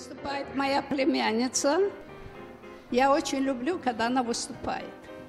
Выступает моя племянница. Я очень люблю, когда она выступает.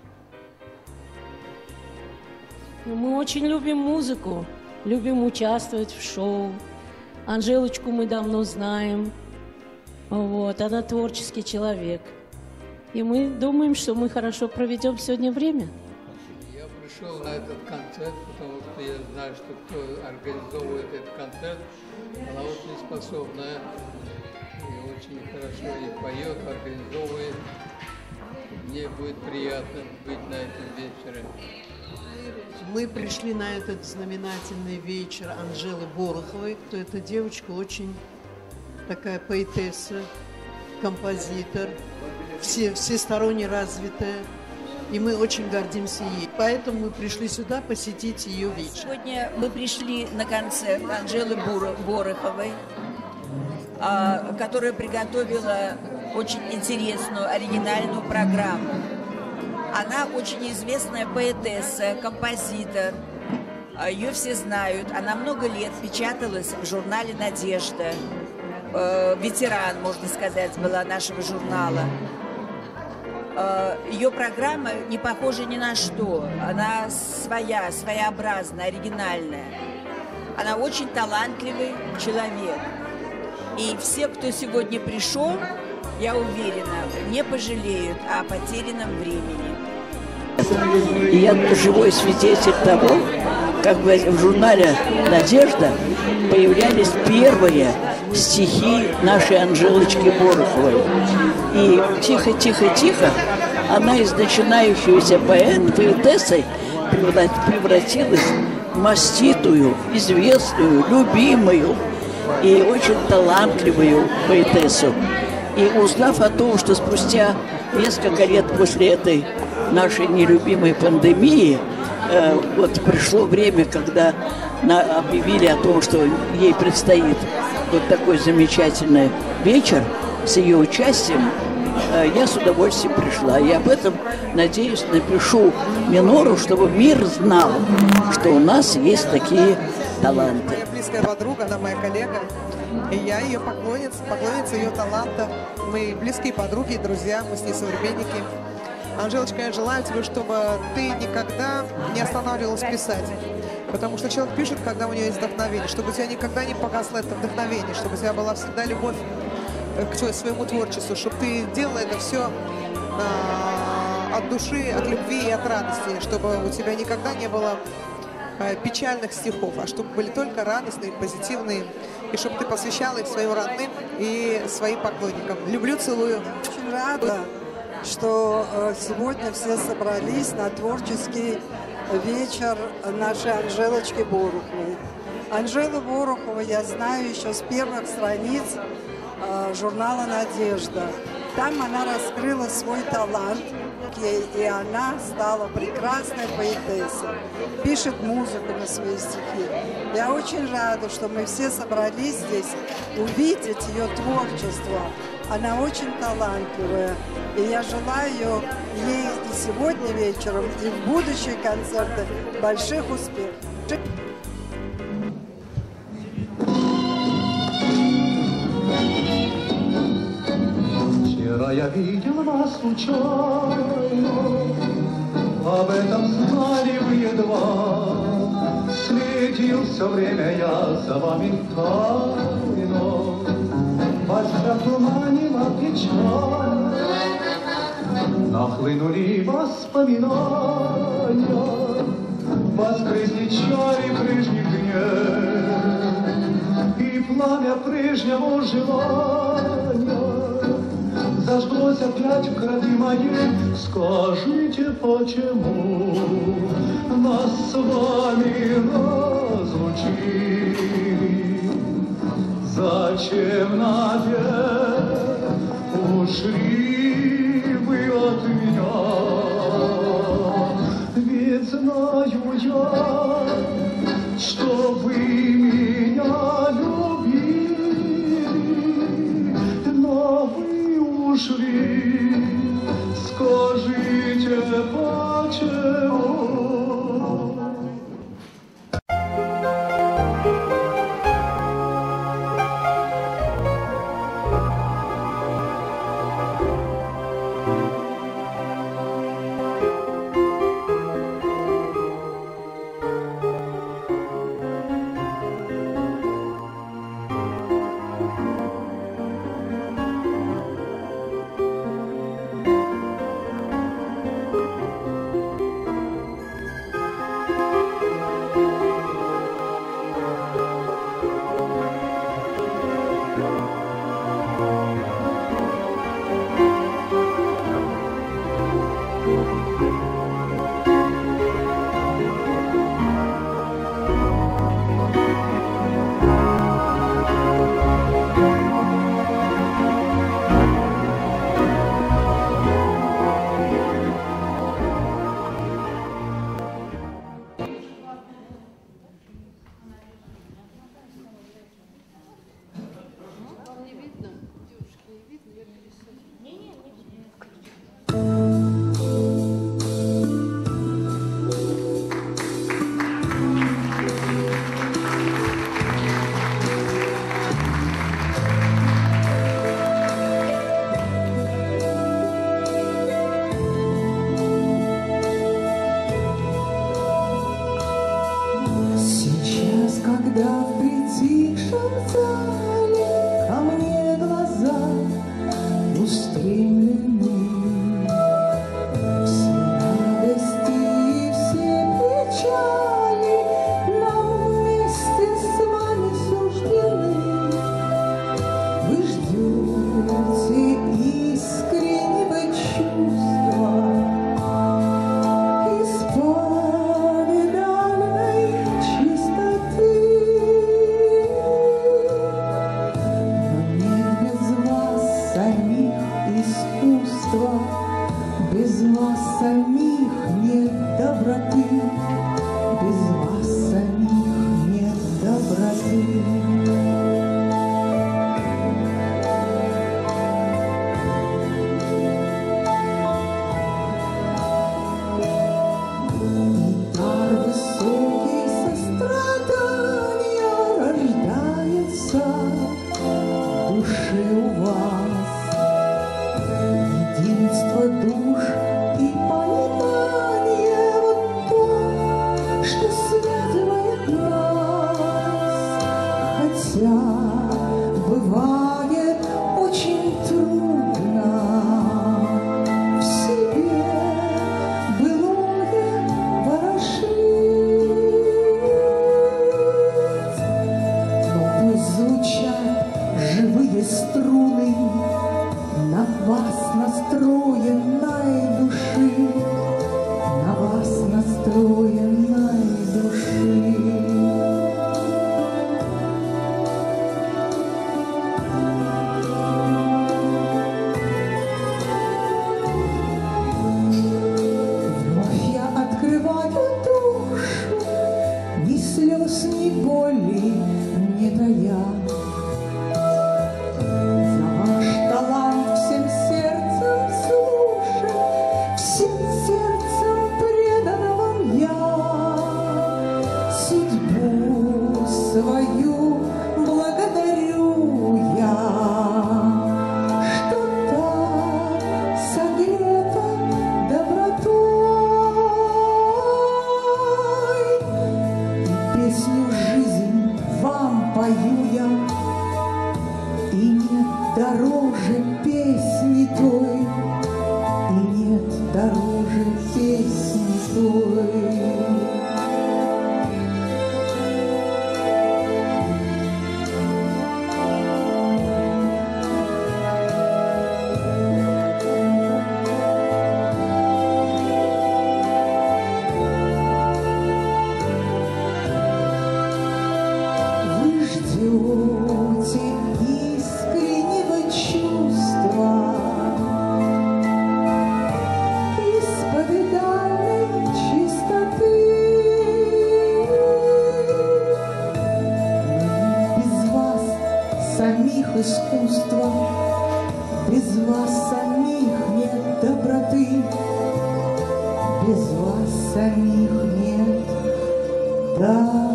Мы очень любим музыку, любим участвовать в шоу. Анжелочку мы давно знаем. Вот, она творческий человек. И мы думаем, что мы хорошо проведем сегодня время. Я пришел на этот концерт, потому что я знаю, что кто организовывает этот концерт, она очень способная и очень хорошо и поет, организовывает. Мне будет приятно быть на этом вечере. Мы пришли на этот знаменательный вечер Анжелы Бороховой. Эта девочка очень такая поэтесса, композитор, всесторонне развитая. И мы очень гордимся ей. Поэтому мы пришли сюда посетить ее вечер. Сегодня мы пришли на концерт Анжелы Бороховой, которая приготовила очень интересную, оригинальную программу. Она очень известная поэтесса, композитор. Ее все знают. Она много лет печаталась в журнале «Надежда». Ветеран, можно сказать, была нашего журнала. Ее программа не похожа ни на что. Она своеобразная, оригинальная. Она очень талантливый человек. И все, кто сегодня пришел, я уверена, не пожалеют о потерянном времени. И я живой свидетель того, как в журнале «Надежда» появлялись первые стихи нашей Анжелочки Бороховой. И тихо-тихо-тихо она из начинающейся поэтессой превратилась в маститую, известную, любимую и очень талантливую поэтессу. И узнав о том, что спустя несколько лет после этой нашей нелюбимой пандемии, вот пришло время, когда объявили о том, что ей предстоит вот такой замечательный вечер с ее участием, я с удовольствием пришла. И об этом, надеюсь, напишу Минору, чтобы мир знал, что у нас есть такие таланты. Моя близкая подруга, она моя коллега. И я ее поклонница ее таланта. Мы близкие подруги, друзья, мы с ней современники. Анжелочка, я желаю тебе, чтобы ты никогда не останавливалась писать. Потому что человек пишет, когда у него есть вдохновение. Чтобы у тебя никогда не погасло это вдохновение. Чтобы у тебя была всегда любовь к своему творчеству. Чтобы ты делала это все от души, от любви и от радости. Чтобы у тебя никогда не было печальных стихов, а чтобы были только радостные, позитивные. И чтобы ты посвящала их своим родным и своим поклонникам. Люблю, целую. Очень рада, что сегодня все собрались на творческий вечер нашей Анжелочки Бороховой. Анжелу Борохову я знаю еще с первых страниц журнала «Надежда». Там она раскрыла свой талант, и она стала прекрасной поэтессой. Пишет музыку на свои стихи. Я очень рада, что мы все собрались здесь увидеть ее творчество. Она очень талантливая. И я желаю ей и сегодня вечером, и в будущие концерты больших успехов. Вчера я видел вас случайно, об этом знали вы едва. Следил все время я за вами тайно, пальца туманила печаль. Нахлынули воспоминания, воскресли чары прежних дней, и пламя прежнего желания зажглось опять в крови моей. Скажите, почему нас с вами разлучили? Зачем навек ушли вы от меня? Ведь знаю я, что вы меня любили, но вы ушли. Скажите, почему? когда в притихшем зале ко мне глаза устремлены. Все радости и все печали нам вместе с вами суждены. Вы ждете искреннего чувства, исповеданной чистоты. Но нет без вас самих искусства, без вас самих нет доброты, без вас самих нет доброты. Высокий сострадания рождается в душе у вас. Единство душ и понимание — вот то, что связывает нас. Хотя бывает очень трудно в себе былое ворошить, но пусть звучат живые струны на вас настроенной души, на вас настроенной души. Вновь я открываю душу, ни слез, ни боли не тая. За ваш талант всем сердцем слушай, всем сердцем предан вам я. Судьбу свою благодарю я, что так согрета добротой. И песню «Жизнь» вам пою я, и нет дороже песни той, и нет дороже песни той. Вы ждете искреннего чувства, исповеданной чистоты. Без вас самих искусства, без вас самих нет доброты, без вас самих нет доброты.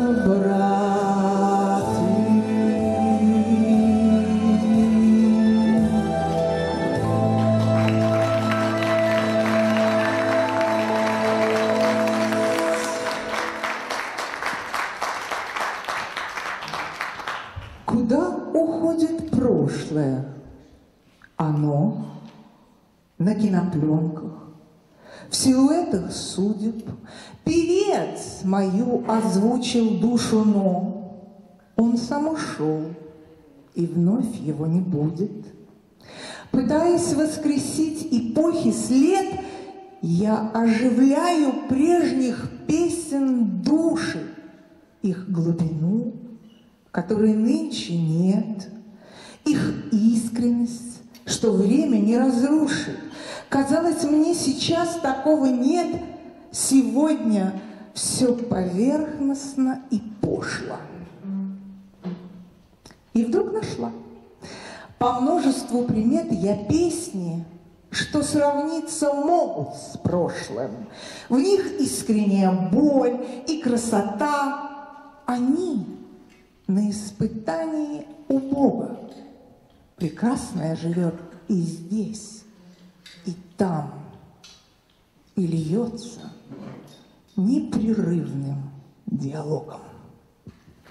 Куда уходит прошлое? Оно на кинопленках, в силуэтах судеб. Певец мою озвучил душу, но он сам ушел, и вновь его не будет. Пытаясь воскресить эпохи след, я оживляю прежних песен души, их глубину, которой нынче нет, их искренность, что время не разрушит. Казалось, мне сейчас такого нет, сегодня все поверхностно и пошло. И вдруг нашла. По множеству примет я песни, что сравниться могут с прошлым. В них искренняя боль и красота. Они на испытании у Бога. Прекрасное живет и здесь, и там, и льется непрерывным диалогом.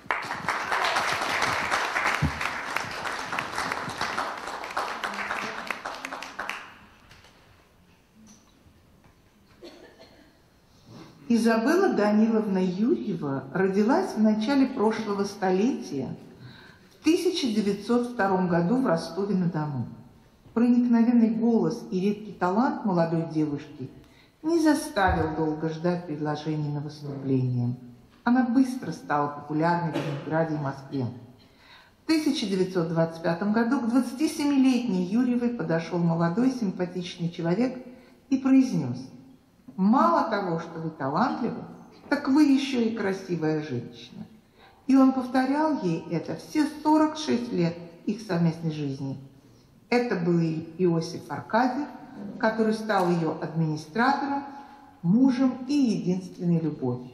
Изабелла Даниловна Юрьева родилась в начале прошлого столетия в 1902 году в Ростове-на-Дону. Проникновенный голос и редкий талант молодой девушки не заставил долго ждать предложений на выступление. Она быстро стала популярной в Ленинграде и Москве. В 1925 году к 27-летней Юрьевой подошел молодой симпатичный человек и произнес: «Мало того, что вы талантливы, так вы еще и красивая женщина». И он повторял ей это все 46 лет их совместной жизни. Это был Иосиф Аркадьев, который стал ее администратором, мужем и единственной любовью.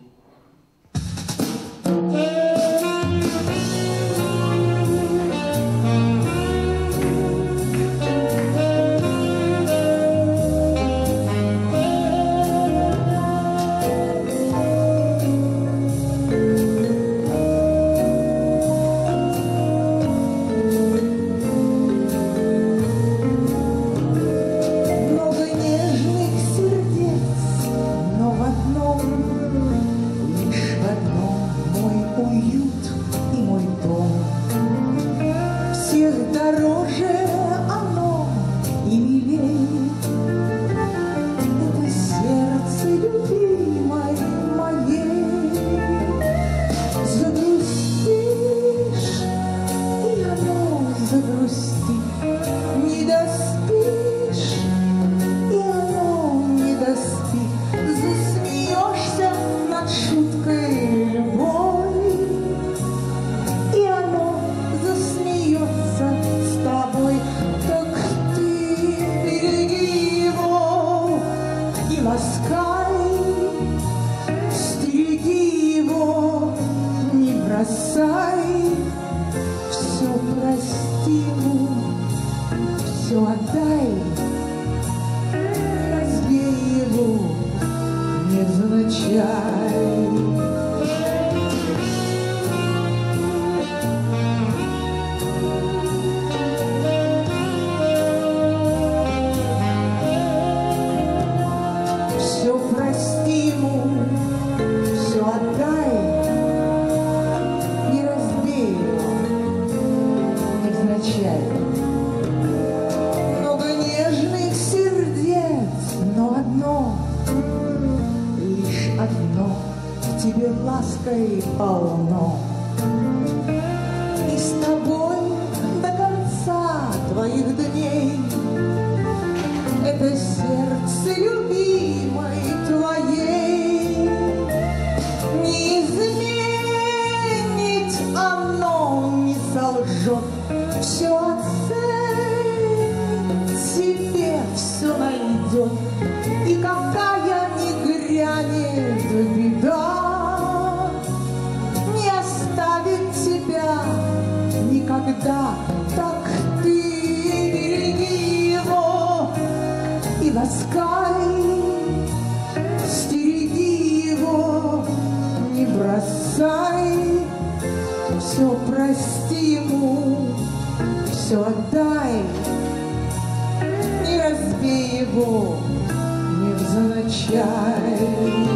Полно. И с тобой до конца твоих дней это сердце любимой твоей не изменить оно, не солжет, все оценит себе, все найдет, и какая ни грянет беда, никогда. Так ты береги его и ласкай, стереги его, не бросай, все прости ему, все отдай, не разбей его невзначай.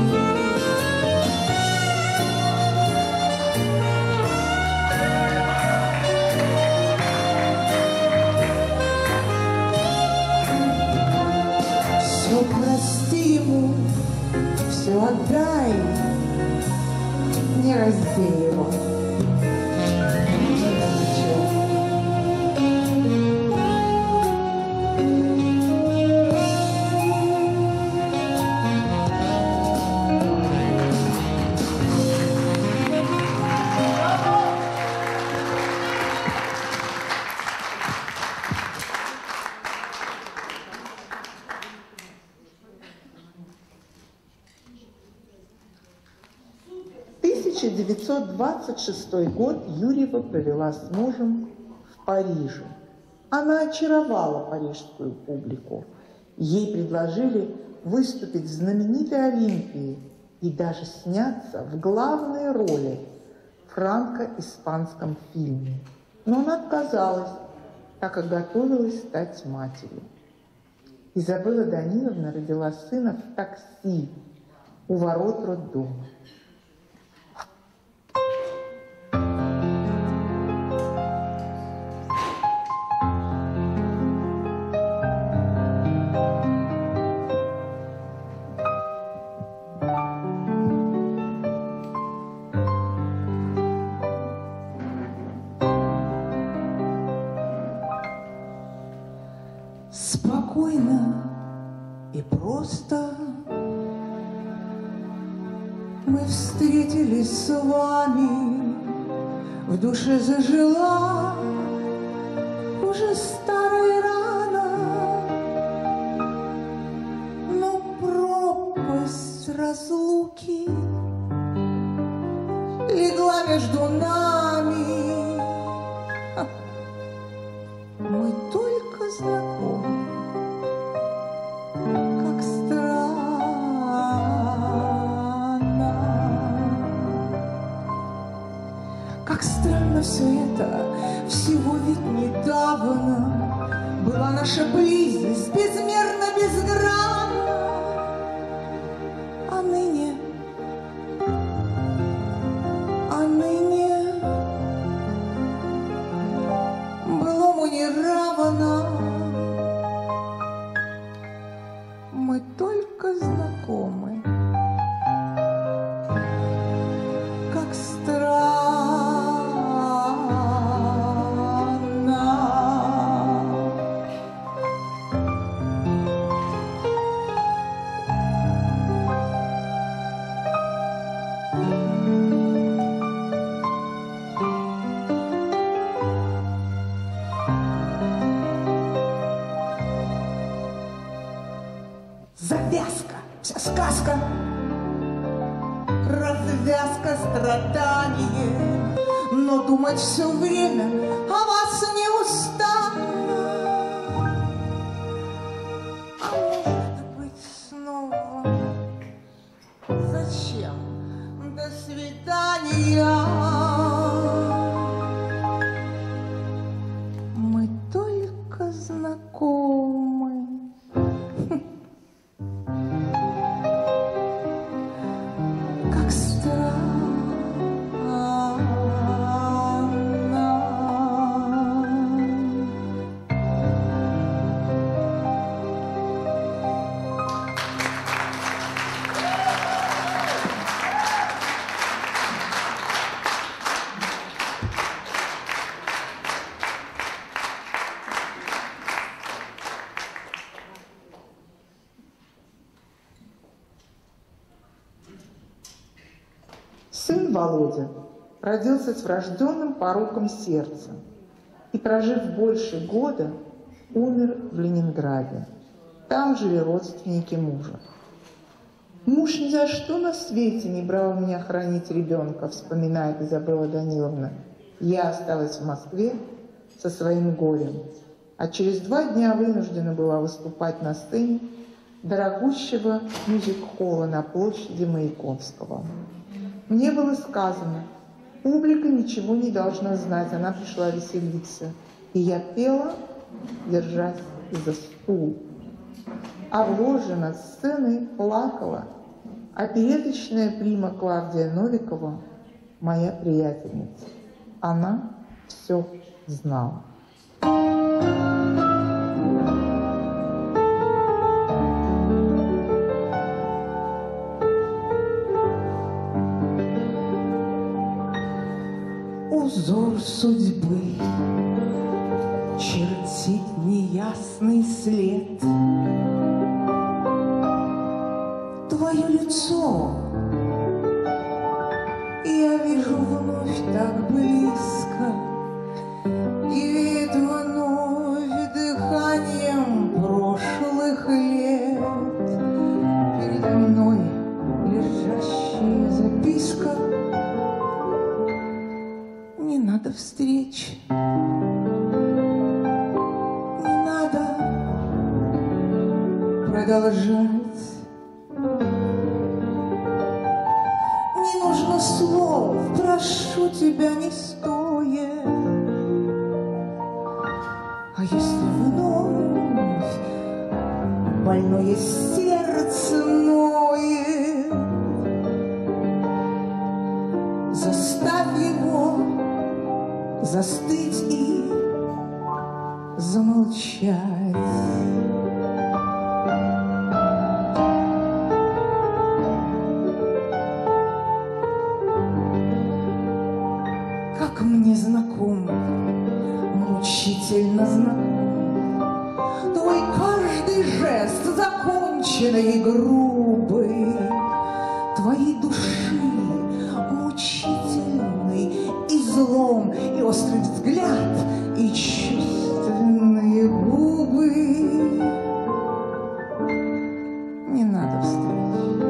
Все отдай, не разбей его. В 1926 год Юрьева провела с мужем в Париже. Она очаровала парижскую публику. Ей предложили выступить в знаменитой Олимпии и даже сняться в главной роли в франко-испанском фильме. Но она отказалась, так как готовилась стать матерью. Изабелла Даниловна родила сына в такси у ворот роддома. Спокойно и просто мы встретились с вами, в душе зажила уже старая рана, но пропасть разлуки легла между нами. Мы только знакомы, как странно. Как странно все это, всего ведь недавно была наша близость безмерно, безгранна. А ныне былому не равна. Мы только знакомы, как странно. Завязка, вся сказка, развязка, страдание, но думать все время о вас не устану. А может быть снова? Зачем? До свидания. Мы только знакомы. Как Сын Володя родился с врожденным пороком сердца и, прожив больше года, умер в Ленинграде. Там жили родственники мужа. «Муж ни за что на свете не брал меня хранить ребенка», вспоминает Изабелла Даниловна. «Я осталась в Москве со своим горем, а через 2 дня вынуждена была выступать на сцене дорогущего мюзик-холла на площади Маяковского. Мне было сказано, публика ничего не должна знать, она пришла веселиться. И я пела, держась за стул. А в ложе над сценой плакала опереточная прима Клавдия Новикова, моя приятельница. Она все знала». Узор судьбы чертит неясный след. Твое лицо я вижу вновь так близко, и вновь дыханием прошлых лет. Передо мной лежащая записка. Не надо встреч, не надо продолжать. Не нужно слов, прошу тебя, не стоя. А если вновь больное сердце ноет, застыть и замолчать. Как мне знаком, мучительно знаком твой каждый жест, законченный и грубый, твоей души мучительный излом, и острый взгляд, и чувственные губы. Не надо встреч,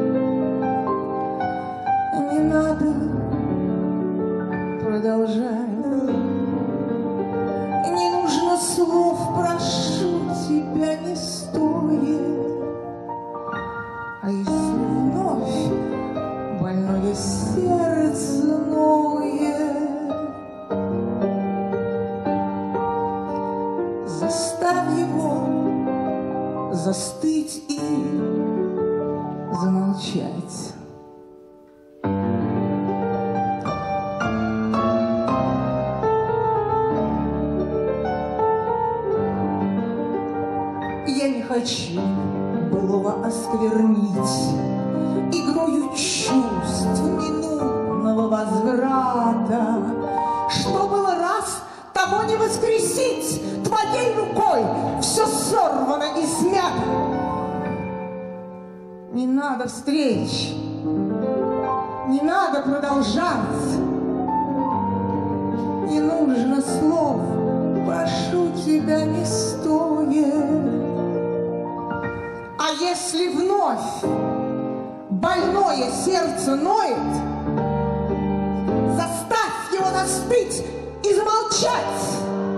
не надо продолжать. Не нужно слов, прошу тебя, не стоит. А если вновь больное сердце ноет, заставь его застыть и замолчать. Я не хочу былого осквернить игрою чувств минутного возврата. Что было раз, того не воскресить. Твоей рукой все сорвано и смято. Не надо встреч, не надо продолжать. Не нужно слов, прошу тебя, не стоит. А если вновь больное сердце ноет, заставь его застыть и замолчать.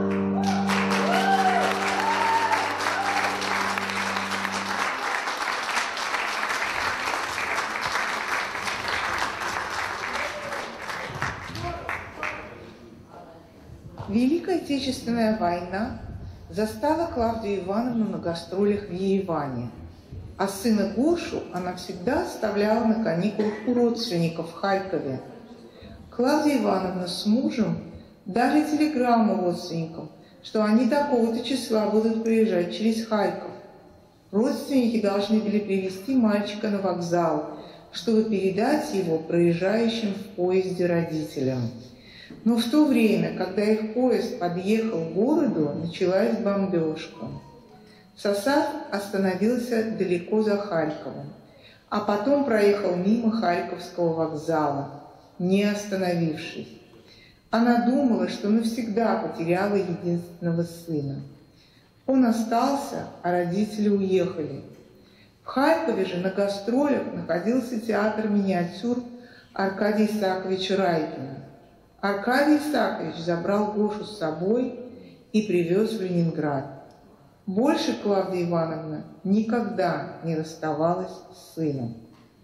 Великая Отечественная война застала Клавдию Ивановну на гастролях в Ереване, а сына Гошу она всегда оставляла на каникулах у родственников в Харькове. Клавдия Ивановна с мужем дали телеграмму родственникам, что они такого-то числа будут приезжать через Харьков. Родственники должны были привезти мальчика на вокзал, чтобы передать его проезжающим в поезде родителям. Но в то время, когда их поезд подъехал к городу, началась бомбежка. Сосав остановился далеко за Харьковом, а потом проехал мимо Харьковского вокзала, не остановившись. Она думала, что навсегда потеряла единственного сына. Он остался, а родители уехали. В Харькове же на гастролях находился театр миниатюр Аркадия Исааковича Райкина. Аркадий Исаакович забрал Гошу с собой и привез в Ленинград. Больше Клавдия Ивановна никогда не расставалась с сыном.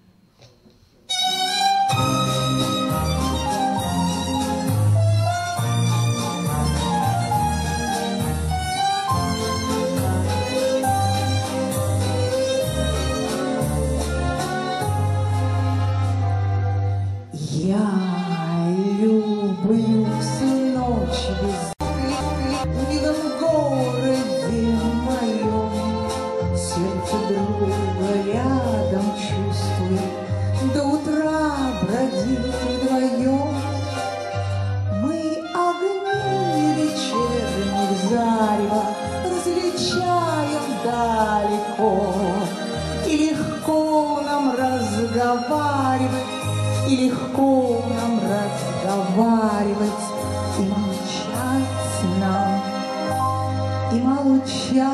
Я люблю всю ночь в милом городе моем, сердце друга рядом чувствует, до утра бродим вдвоем. Мы огни вечерних зарева различаем далеко, и легко нам разговаривать, и легко нам разговаривать, и молчать нам, и молчать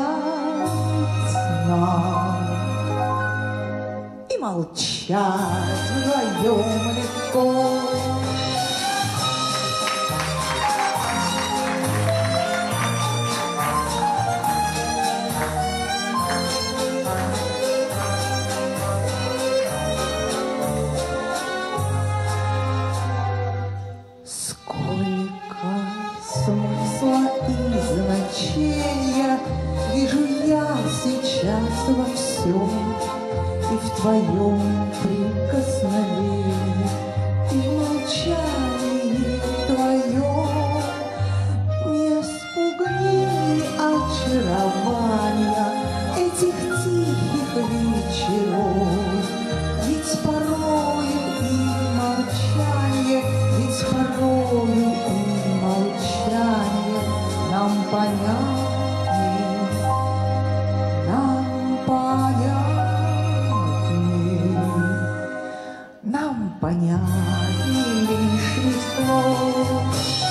нам, и молчать вдвоем легко. Вижу я сейчас во всем, и в твоем прикосновении, и в молчании твоем, нам понятнее лишних слов.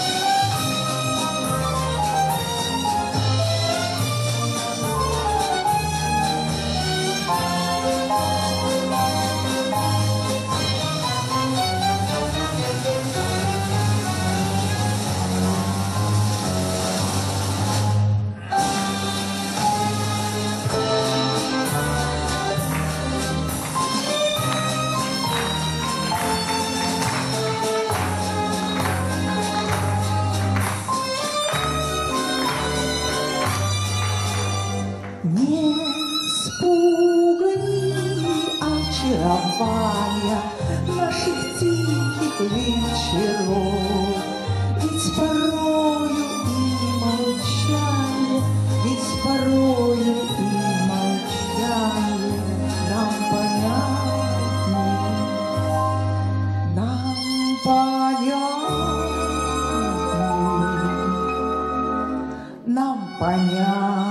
Очарования наших тихих вечеров, ведь порою и молчание, ведь порою и молчание нам понятнее, нам понятнее.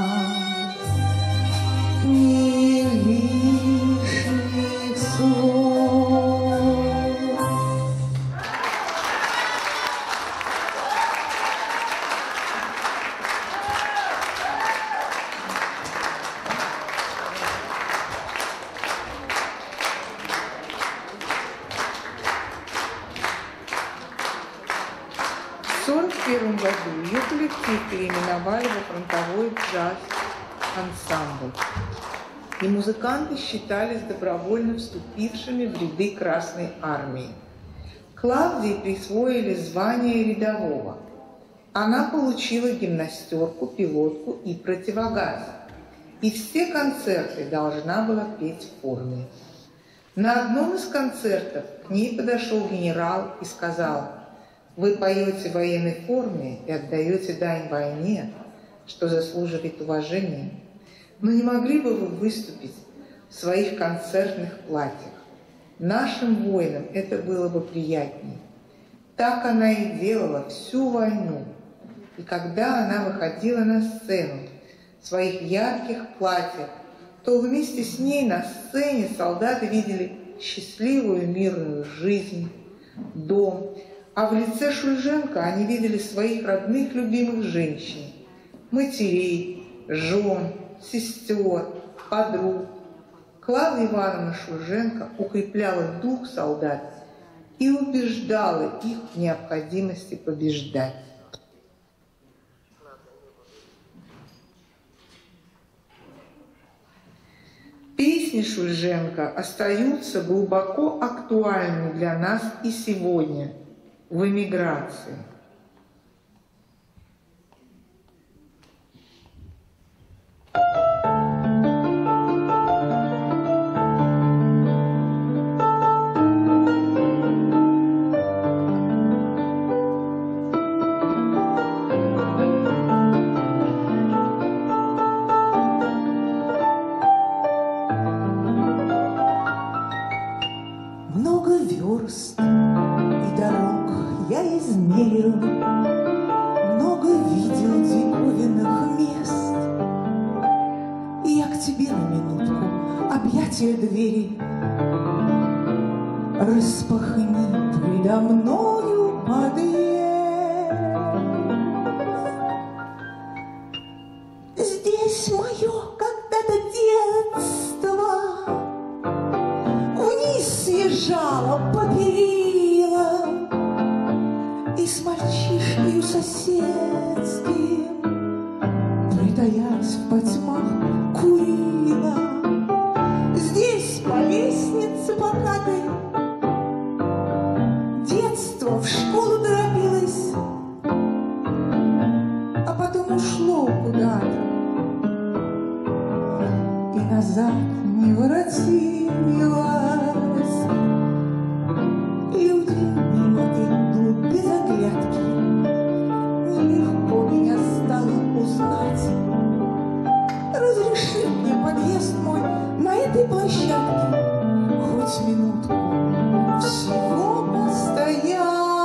В 1941 году ее коллектив переименовали во фронтовой джаз-ансамбль, и музыканты считались добровольно вступившими в ряды Красной Армии. Клавдии присвоили звание рядового. Она получила гимнастерку, пилотку и противогаз, и все концерты должна была петь в форме. На одном из концертов к ней подошел генерал и сказал: «Вы поете в военной форме и отдаете дань войне, что заслуживает уважения. Но не могли бы вы выступить в своих концертных платьях? Нашим воинам это было бы приятнее». Так она и делала всю войну. И когда она выходила на сцену в своих ярких платьях, то вместе с ней на сцене солдаты видели счастливую мирную жизнь, дом, а в лице Шульженко они видели своих родных любимых женщин, матерей, жен, сестер, подруг. Клавдия Ивановна Шульженко укрепляла дух солдат и убеждала их в необходимости побеждать. Песни Шульженко остаются глубоко актуальны для нас и сегодня, в эмиграции. Много верст и дорог я измерил, много видел диковинных мест. И я к тебе на минутку объятия двери распахни предо мною подъезд. Здесь мое когда-то детство вниз съезжала по перилам и с мальчишкою соседским, притаясь в потьмах, курила. Здесь по лестнице покатой детство в школу торопилось, а потом ушло куда-то и назад не воротилось. Люди мимо идут без оглядки, нелегко меня стало узнать. Разреши мне подъезд мой на этой площадке хоть минутку всего постоять.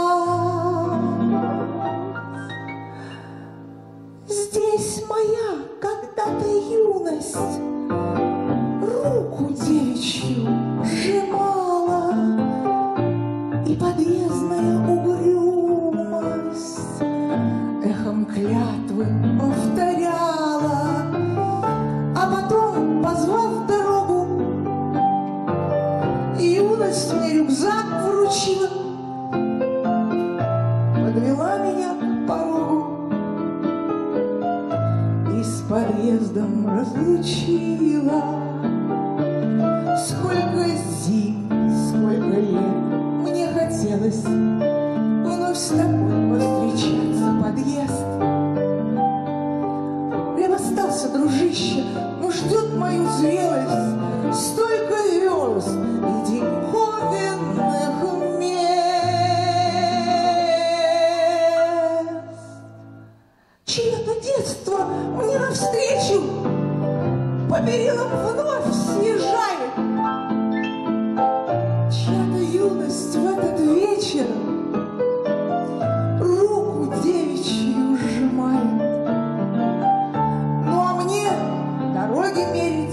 и подъездная угрюмость эхом клятвы повторяла, а потом, позвав в дорогу, юность мне рюкзак вручила, подвела меня к порогу и с подъездом разлучила. Сколько зим, сколько лет мне хотелось вновь с тобой повстречаться, подъезд. Прям остался, дружище, но ждет мою зрелость столько верст и диковинных мест. Чье-то детство мне навстречу по перилам вновь съезжает. Чья-то юность в этот вечер руку девичью сжимает. Ну а мне дороги мерить,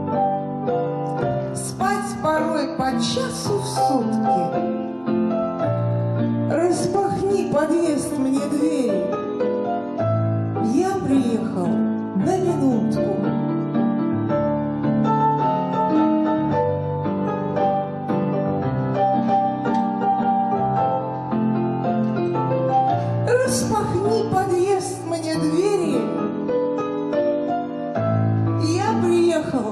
спать порой по часу в сутки. Распахни, подъезд мне двери, я приехал на минутку. Распахни, подъезд мне двери, я приехал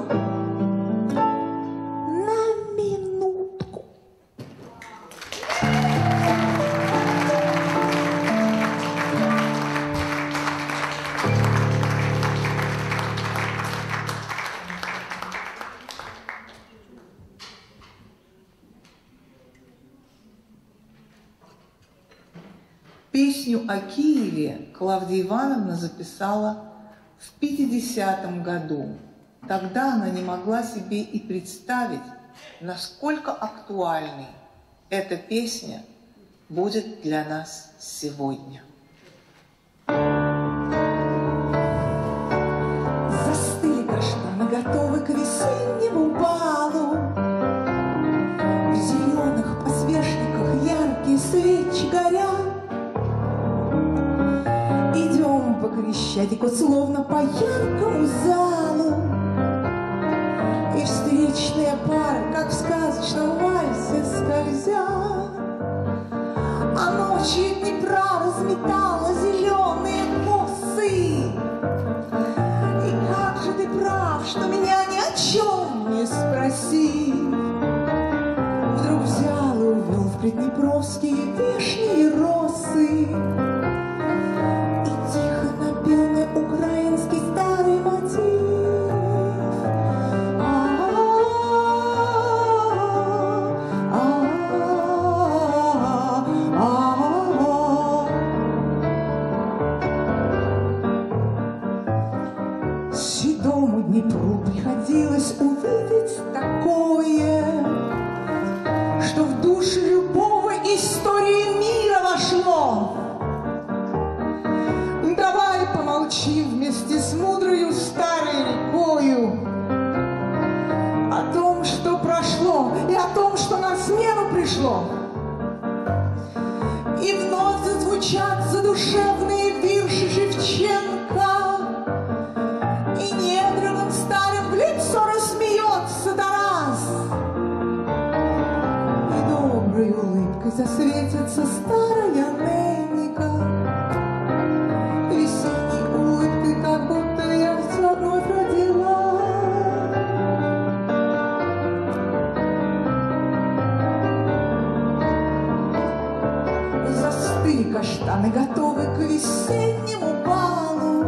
на минутку. Песню о Киеве Клавдия Ивановна записала в 50-м году. Тогда она не могла себе и представить, насколько актуальной эта песня будет для нас сегодня. Застыли каштаны, готовы к весеннему балу. В зеленых подсвечниках яркие свечи горят. Идем по Крещатику, словно по яркому залу, и встречные пары, как в сказочном вальсе, скользят. А ночью Днепра разметала зеленые косы. И как же ты прав, что меня ни о чем не спросив, вдруг взял и увел в Приднепровские вишни и росы. Белый украинский старый мотив. Седому Днепру приходилось увидеть такое, что в душу любого истории мира вошло. Давай помолчим вместе с мудрою старой рекою о том, что прошло, и о том, что на смену пришло. И вновь зазвучат задушевные вирши Шевченко, и недругам старым в лицо рассмеется Тарас, и доброй улыбкой засветится старая Ненника. Весенней улыбкой, как будто я все вновь родила. Застыли каштаны, готовы к весеннему балу.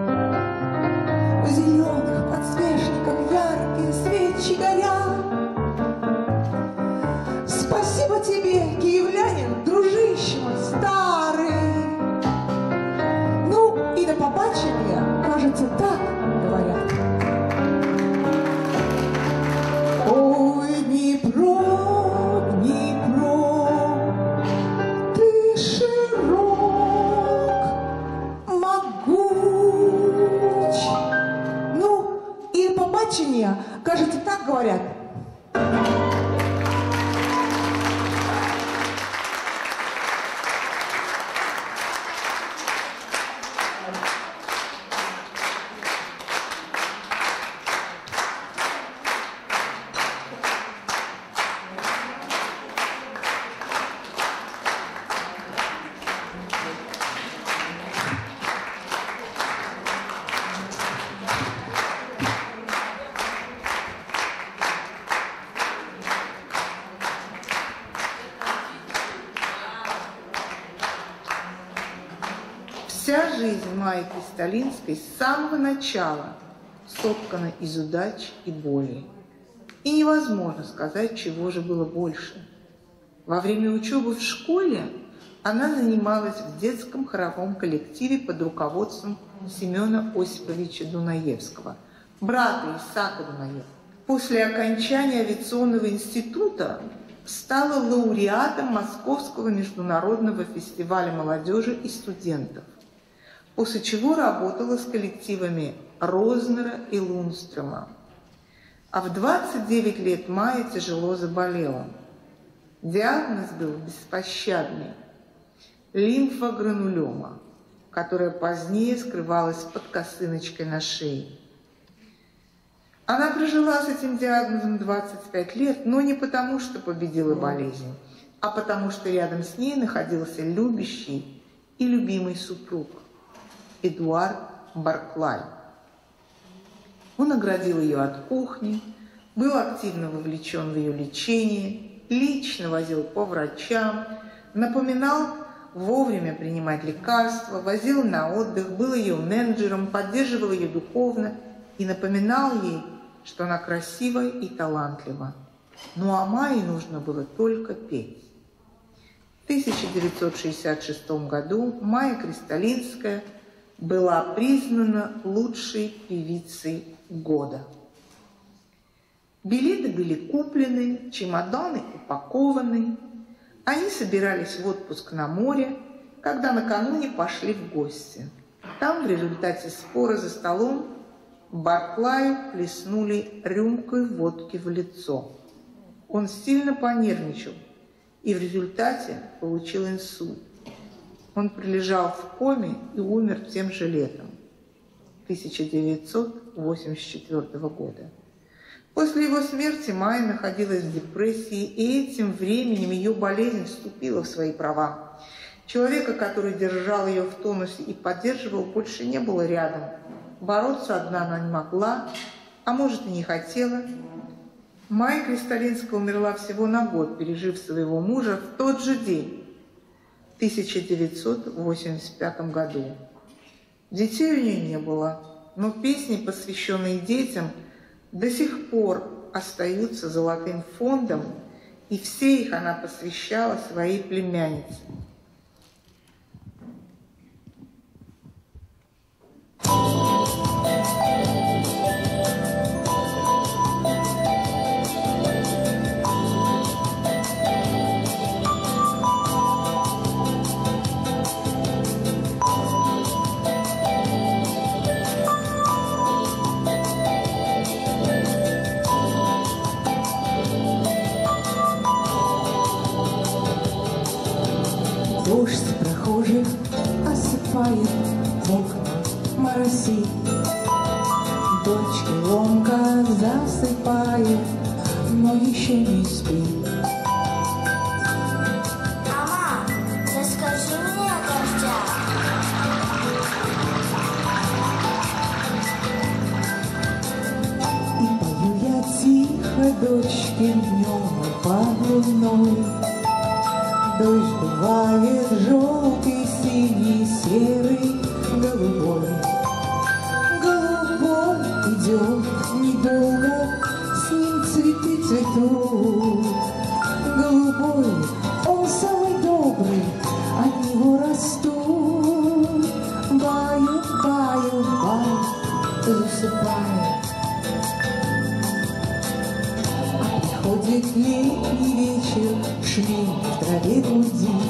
В зеленых подсвечниках яркие свечи горят. Спасибо тебе, киевлянин, дружище мой старый. Ну и до побачення, кажется, так говорят. Ой, Дніпро, Дніпро, ты широк, могу Вся жизнь Майи Кристалинской с самого начала соткана из удач и боли. И невозможно сказать, чего же было больше. Во время учебы в школе она занималась в детском хоровом коллективе под руководством Семена Осиповича Дунаевского, брата Исаака Дунаева. После окончания авиационного института стала лауреатом Московского международного фестиваля молодежи и студентов, после чего работала с коллективами Рознера и Лунстрема. А в 29 лет Майя тяжело заболела. Диагноз был беспощадный – лимфогранулема, которая позднее скрывалась под косыночкой на шее. Она прожила с этим диагнозом 25 лет, но не потому, что победила болезнь, а потому, что рядом с ней находился любящий и любимый супруг Эдуард Барклай. Он оградил ее от кухни, был активно вовлечен в ее лечение, лично возил по врачам, напоминал вовремя принимать лекарства, возил на отдых, был ее менеджером, поддерживал ее духовно и напоминал ей, что она красива и талантлива. Ну а Майе нужно было только петь. В 1966 году Майя Кристалинская была признана лучшей певицей года. Билеты были куплены, чемоданы упакованы. Они собирались в отпуск на море, когда накануне пошли в гости. Там в результате спора за столом Барклаю плеснули рюмкой водки в лицо. Он сильно понервничал и в результате получил инсульт. Он пролежал в коме и умер тем же летом 1984 года. После его смерти Майя находилась в депрессии, и этим временем ее болезнь вступила в свои права. Человека, который держал ее в тонусе и поддерживал, больше не было рядом. Бороться одна она не могла, а может и не хотела. Майя Кристалинская умерла всего на год, пережив своего мужа в тот же день, в 1985 году. Детей у нее не было, но песни, посвященные детям, до сих пор остаются золотым фондом, и все их она посвящала своей племяннице. Дождь прохожих осыпает окна, моросит. Дочки ломка засыпает, но еще не спит. Мама, расскажи мне о дождях. И пою я тихо дочке днем под луной. Дождь бывает желтый, синий, серый, голубой. Голубой идет недолго, с ним цветы цветут. Голубой, он самый добрый, от него растут. Баю, баю, баю, засыпаю. Приходит летний вечер, шли в траве гудит,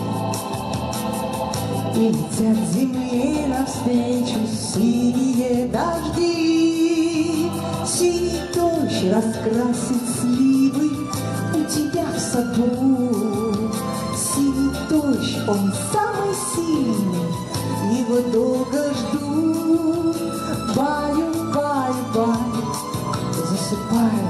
и летят земле навстречу синие дожди. Синий дождь раскрасит сливы у тебя в саду. Синий дождь, он самый сильный, его долго ждут. Баю, баю, баю, засыпаю.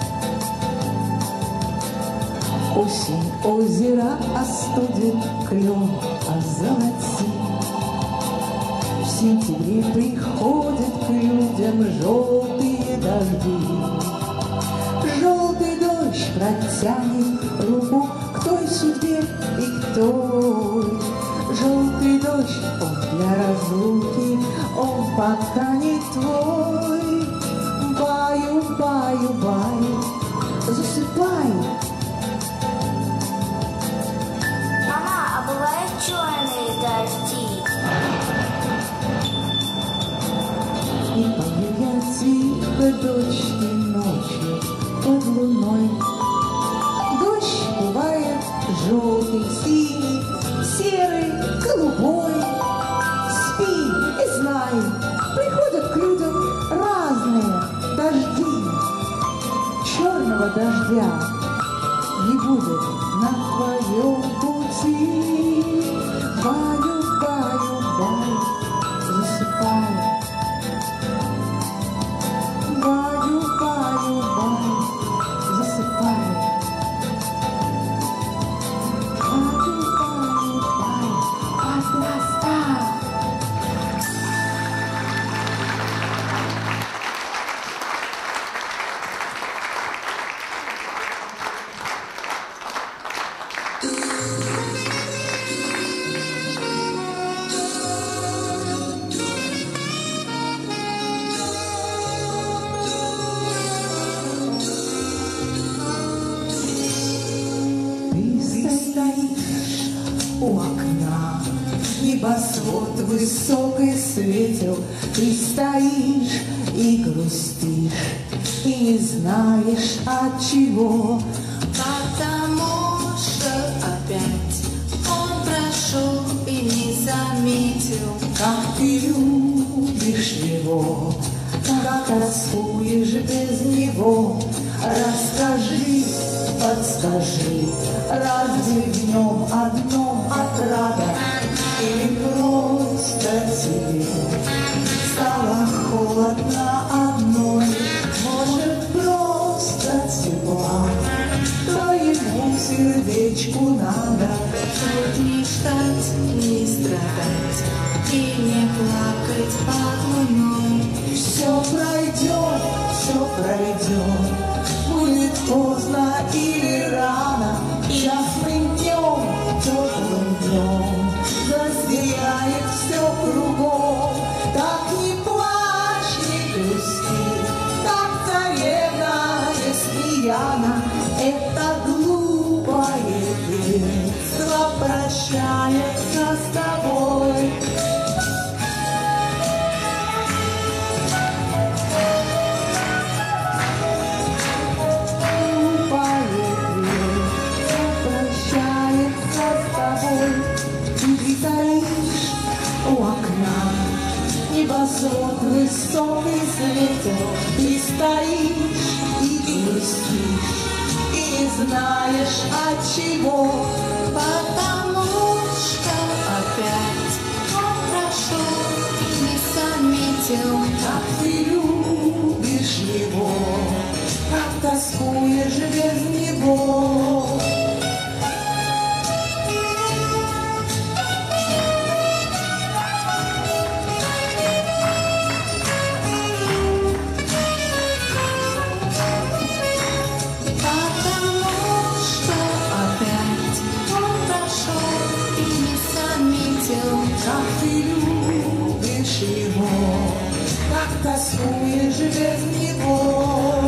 Осень озеро остудит, клен озолотит. В сентябре приходят к людям желтые дожди. Желтый дождь протянет руку к той судьбе и к той. Желтый дождь, он для разлуки, он пока не твой. Баю, баю, баю, засыпай. Мама, а бывают черные дожди? И пою я тихо дождь ночью под луной. Дождь бывает желтый, синий, серый, голубой. Спи и знай, приходят к людям разные дожди. Черного дождя не будет на твоем пути. Баю, баю, баю, засыпай. Баю, баю, баю, засыпай. Баю, баю, баю, подрастай. У окна небосвод высокий светил. Ты стоишь и грустишь, и не знаешь от чего. Потому что опять он прошел и не заметил, как ты любишь его, как тоскуешь без него. Расскажи, подскажи, разве в нем одном отрада? Или просто тебе стало холодно одной? Может, просто тепла твоему сердечку надо? Тут не ждать, не страдать и не плакать под луной. Все пройдет, все пройдет. Будет поздно или рано, ясным днем, теплым днем засияет все кругом. Так не плачь, не грусти, так царевна, если яна, это глупое детство прощается с тобой. У окна небосвод высокий светил. Ты стоишь и грустишь, и не знаешь от чего. Потому что опять он прошел и не заметил, как ты любишь его, как тоскуешь без него. Как ты любишь его, как тоскуешь без него.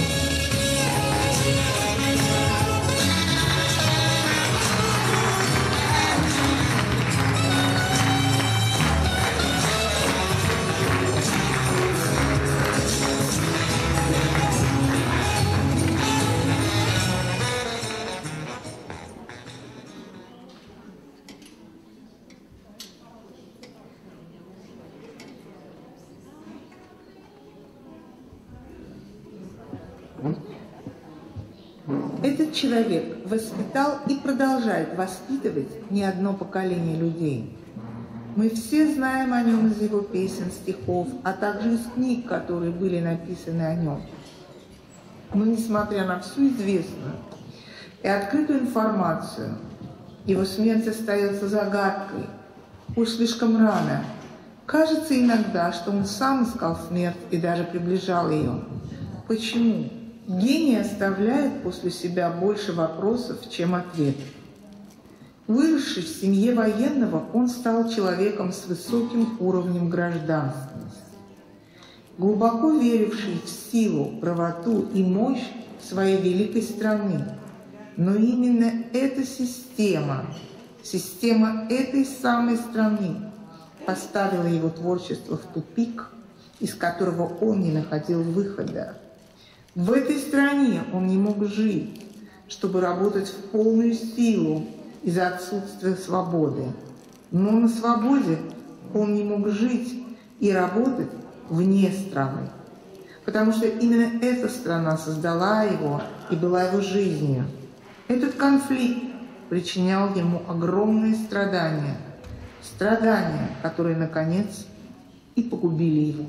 Этот человек воспитал и продолжает воспитывать не одно поколение людей. Мы все знаем о нем из его песен, стихов, а также из книг, которые были написаны о нем. Но несмотря на всю известную и открытую информацию, его смерть остается загадкой. Уж слишком рано. Кажется иногда, что он сам искал смерть и даже приближал ее. Почему? Гений оставляет после себя больше вопросов, чем ответов. Выросший в семье военного, он стал человеком с высоким уровнем гражданственности, глубоко веривший в силу, правоту и мощь своей великой страны. Но именно эта система этой самой страны поставила его творчество в тупик, из которого он не находил выхода. В этой стране он не мог жить, чтобы работать в полную силу из-за отсутствия свободы. Но на свободе он не мог жить и работать вне страны, потому что именно эта страна создала его и была его жизнью. Этот конфликт причинял ему огромные страдания, которые, наконец, и погубили его.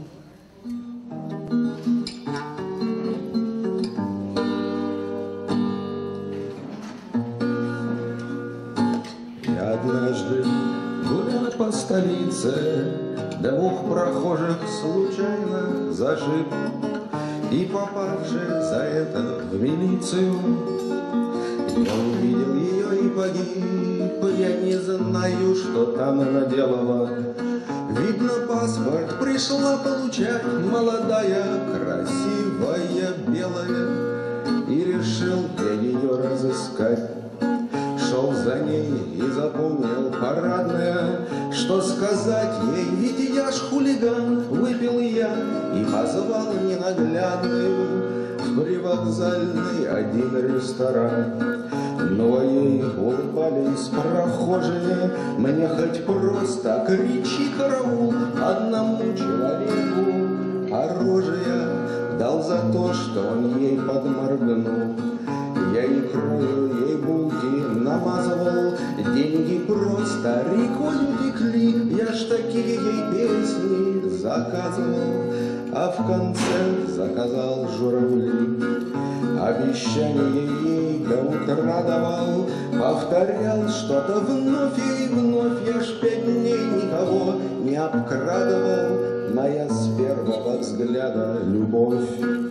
Однажды, гуляя по столице, двух прохожих случайно зашиб, и попавший за это в милицию, я увидел ее и погиб. Я не знаю, что там она делала. Видно, паспорт пришла получать молодая, красивая, белая, и решил я ее разыскать. Шел за ней и запомнил парадное, что сказать ей, ведь я ж хулиган. Выпил я и позвал ненаглядную в привокзальный один ресторан. Но ей улыбались прохожие, мне хоть просто кричи караул. Одному человеку оружие дал за то, что он ей подморгнул. Я икрою ей булки намазывал, деньги просто рекою текли. Я ж такие ей песни заказывал, а в конце заказал журавли. Обещание ей до утра давал, повторял что-то вновь и вновь. Я ж 5 дней никого не обкрадывал, моя с первого взгляда любовь.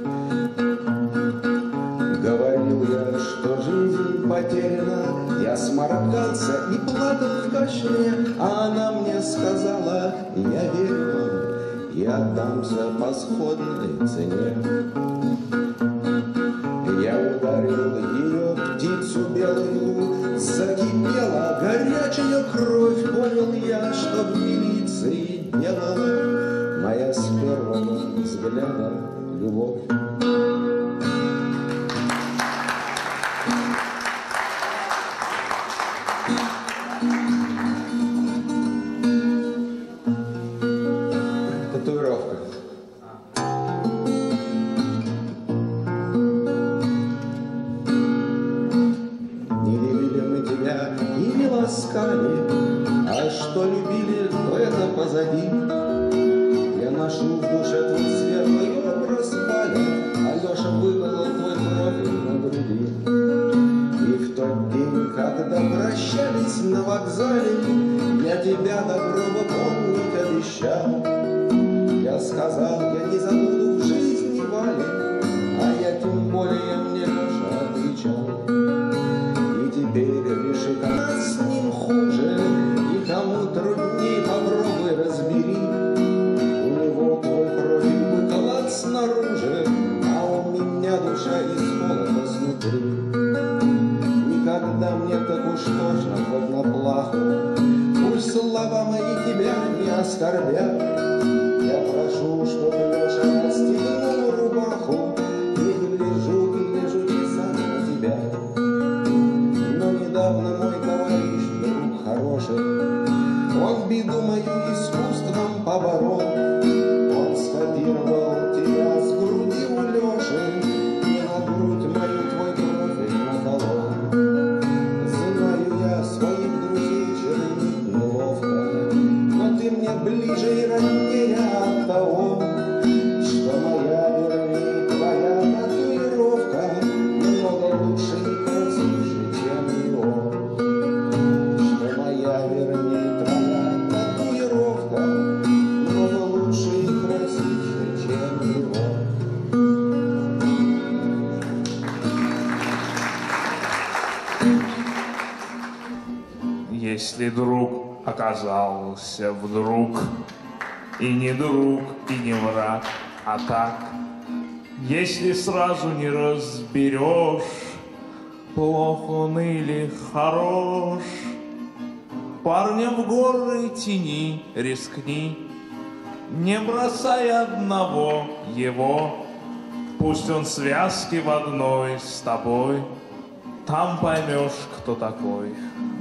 Говорил я, что жизнь потеряна, я сморкался и плакал в кашне, а она мне сказала: я верю вам и отдамся по сходной цене. Я ударил ее, птицу белую, закипела горячая кровь. Понял я, что в милиции делала моя с первого взгляда любовь. Татуировка. Не любили мы тебя и не ласкали, а что любили, то это позади. Я ношу в душе твой светлый образ Валя, Алеша выколол твой профиль на груди. И в тот день, когда прощались на вокзале, я тебя до гроба помнить обещал. Я сказал, я не забуду в жизни Вали, а я тем более, мне Леша отвечал. И теперь реши, как с ним хуже, и кому трудней, попробуй разбери. У него твой профиль выколот снаружи, а у меня душа из холода снутри. Никогда мне так уж тошно, хоть на плаху, пусть слова мои тебя не оскорбят. Я прошу, чтобы Леша расстегнул рубаху, и гляжу часами на тебя. Но недавно мой товарищ, друг хороший, он беду мою искусством поборол. Он скопировал тебя с груди у Леши, и на грудь мою твой профиль наколол. Знаю я своих друзей чернить неловко, но ты мне ближе и роднее. если друг оказался вдруг и не друг, и не враг, а так, если сразу не разберешь, плох он или хорош, парня в горы тяни, рискни, не бросай одного его, пусть он связки в одной с тобой, там поймешь, кто такой.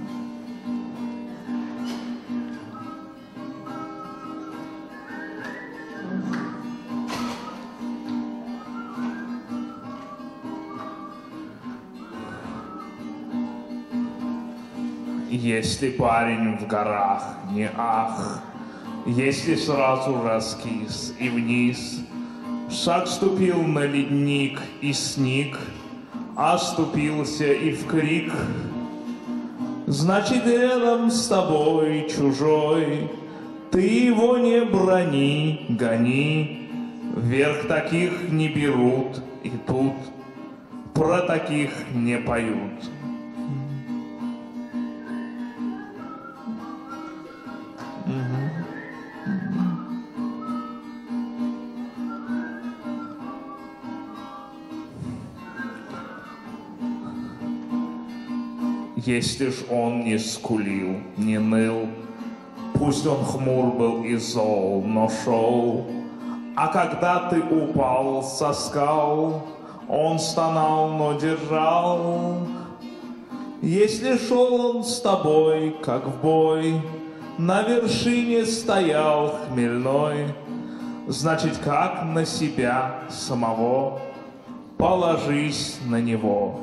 Если парень в горах не ах, если сразу раскис и вниз, шаг ступил на ледник и сник, оступился и в крик, значит, рядом с тобой чужой, ты его не брони, гони, вверх таких не берут, и тут про таких не поют. Если ж он не скулил, не ныл, пусть он хмур был и зол, но шел, а когда ты упал со скал, он стонал, но держал. Если шел он с тобой, как в бой, на вершине стоял хмельной, значит, как на себя самого, положись на него.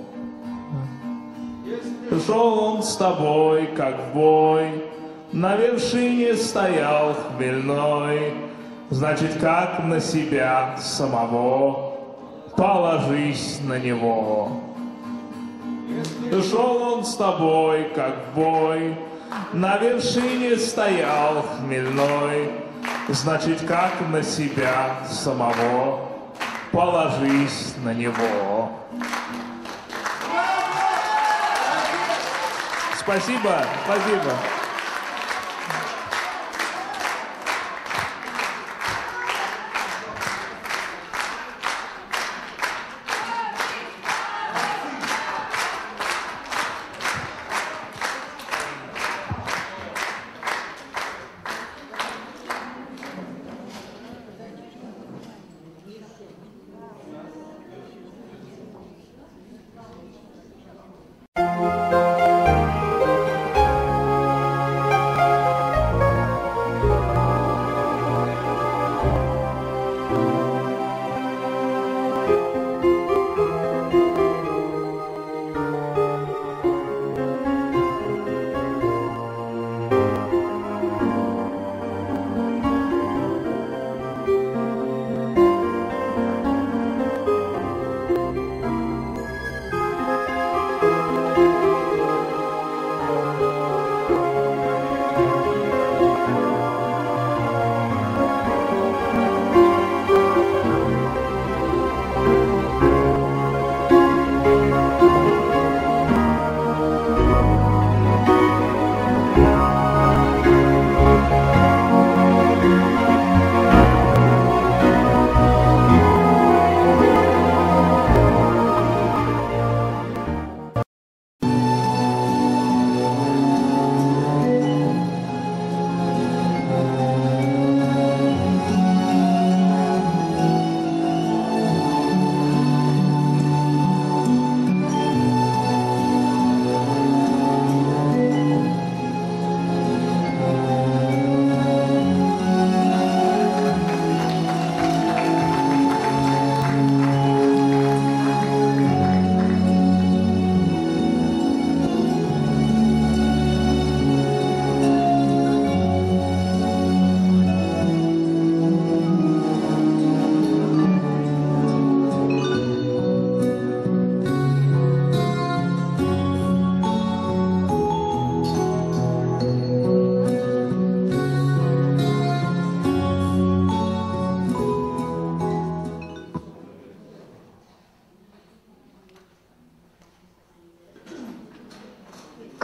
Шел он с тобой, как в бой, на вершине стоял хмельной, значит, как на себя самого, положись на него. Шел он с тобой, как в бой, на вершине стоял хмельной, значит, как на себя самого, положись на него. Спасибо, спасибо.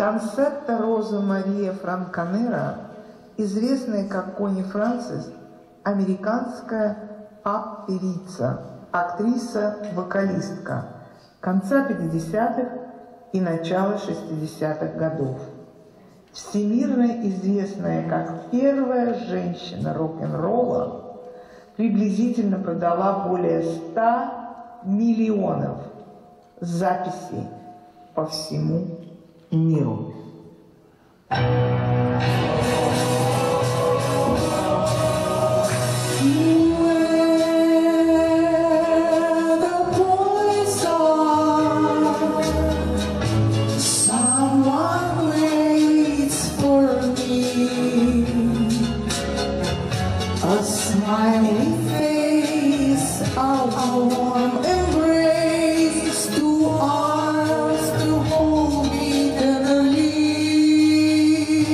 Концетта Роза Мария Франканера, известная как Кони Франсис, американская поп-певица, актриса-вокалистка конца 50-х и начала 60-х годов. Всемирно известная как первая женщина рок-н-ролла, приблизительно продала более 100 миллионов записей по всему миру. Smiling face, a warm embrace, two arms to hold me tenderly.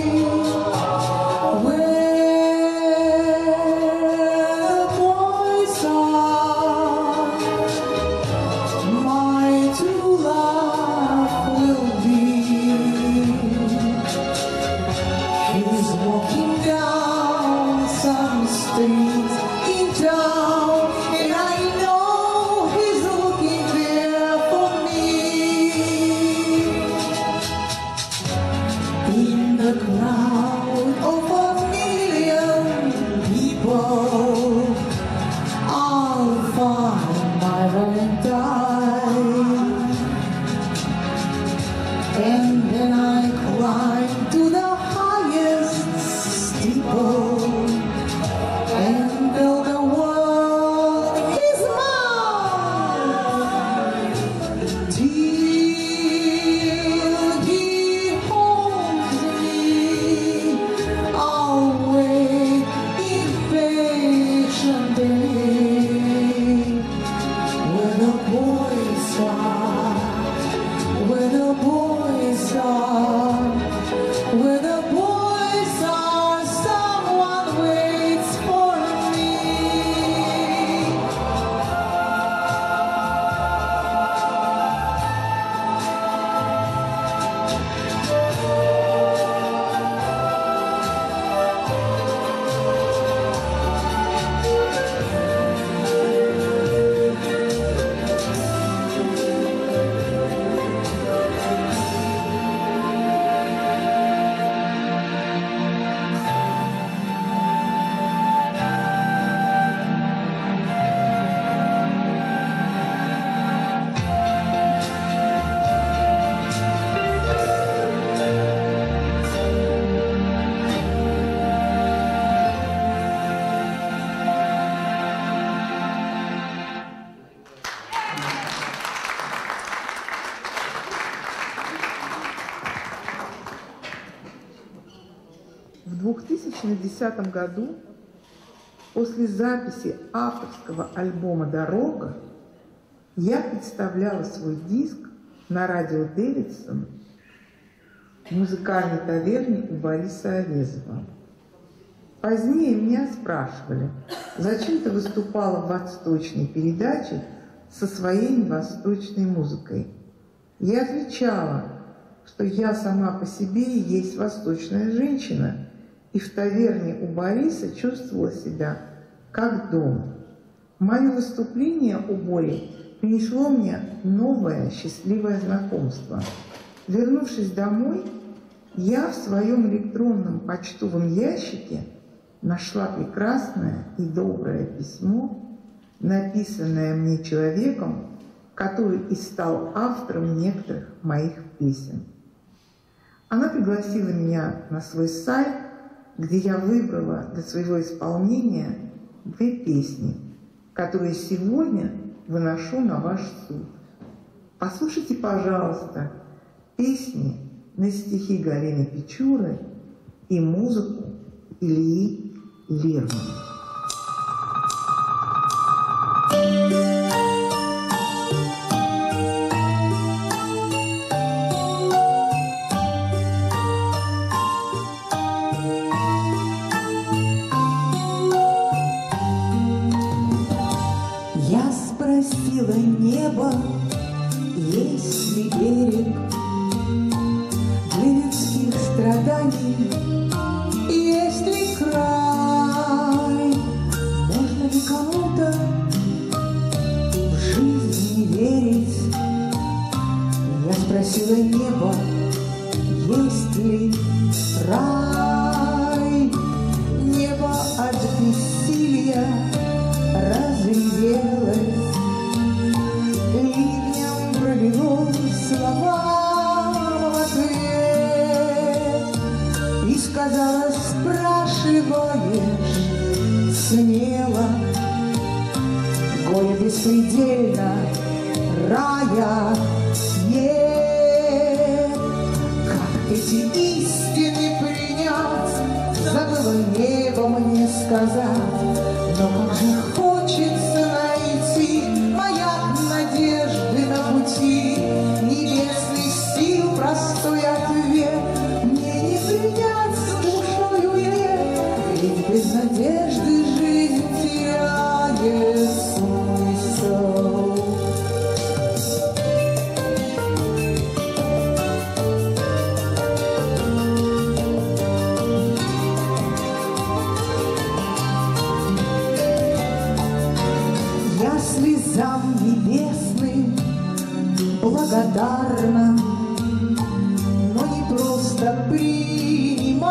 Where the boys are, my true love will be. He's walking down some streets in town, and I know he's looking there for me. In the crowd of a million people, I'll find my Valentine, and then I climb to the highest steeple and tell the world he's mine till he holds me. I'll wait impatiently where the boys are, where the boys are, where the boys are. Someone waits for me. В 2010 году, после записи авторского альбома «Дорога», я представляла свой диск на радио «Дэвидсон» в музыкальной таверне у Бориса Овезова. Позднее меня спрашивали, зачем ты выступала в восточной передаче со своей восточной музыкой. Я отвечала, что я сама по себе и есть восточная женщина, и в таверне у Бориса чувствовала себя как дома. Мое выступление у Бори принесло мне новое счастливое знакомство. Вернувшись домой, я в своем электронном почтовом ящике нашла прекрасное и доброе письмо, написанное мне человеком, который и стал автором некоторых моих песен. Она пригласила меня на свой сайт, где я выбрала для своего исполнения 2 песни, которые сегодня выношу на ваш суд. Послушайте, пожалуйста, песни на стихи Галины Печоры и музыку Ильи Лермонтова. Я спросила небо, есть ли берег, для есть ли край? Можно ли кому-то в жизнь не верить? Я спросила небо, есть ли рай? Небо от бессилия разревелось, ливнем пролилось слова в ответ. И сказала, спрашиваешь смело, горе беспредельно, рая нет. Как эти истины принять, забыла небо мне сказать, но как же хочется найти маяк надежды на пути, небесных сил простой ответ мне не принять с душою нет, ведь без надежды жизнь теряет смысл. Слезам небесным благодарна, но не просто принимать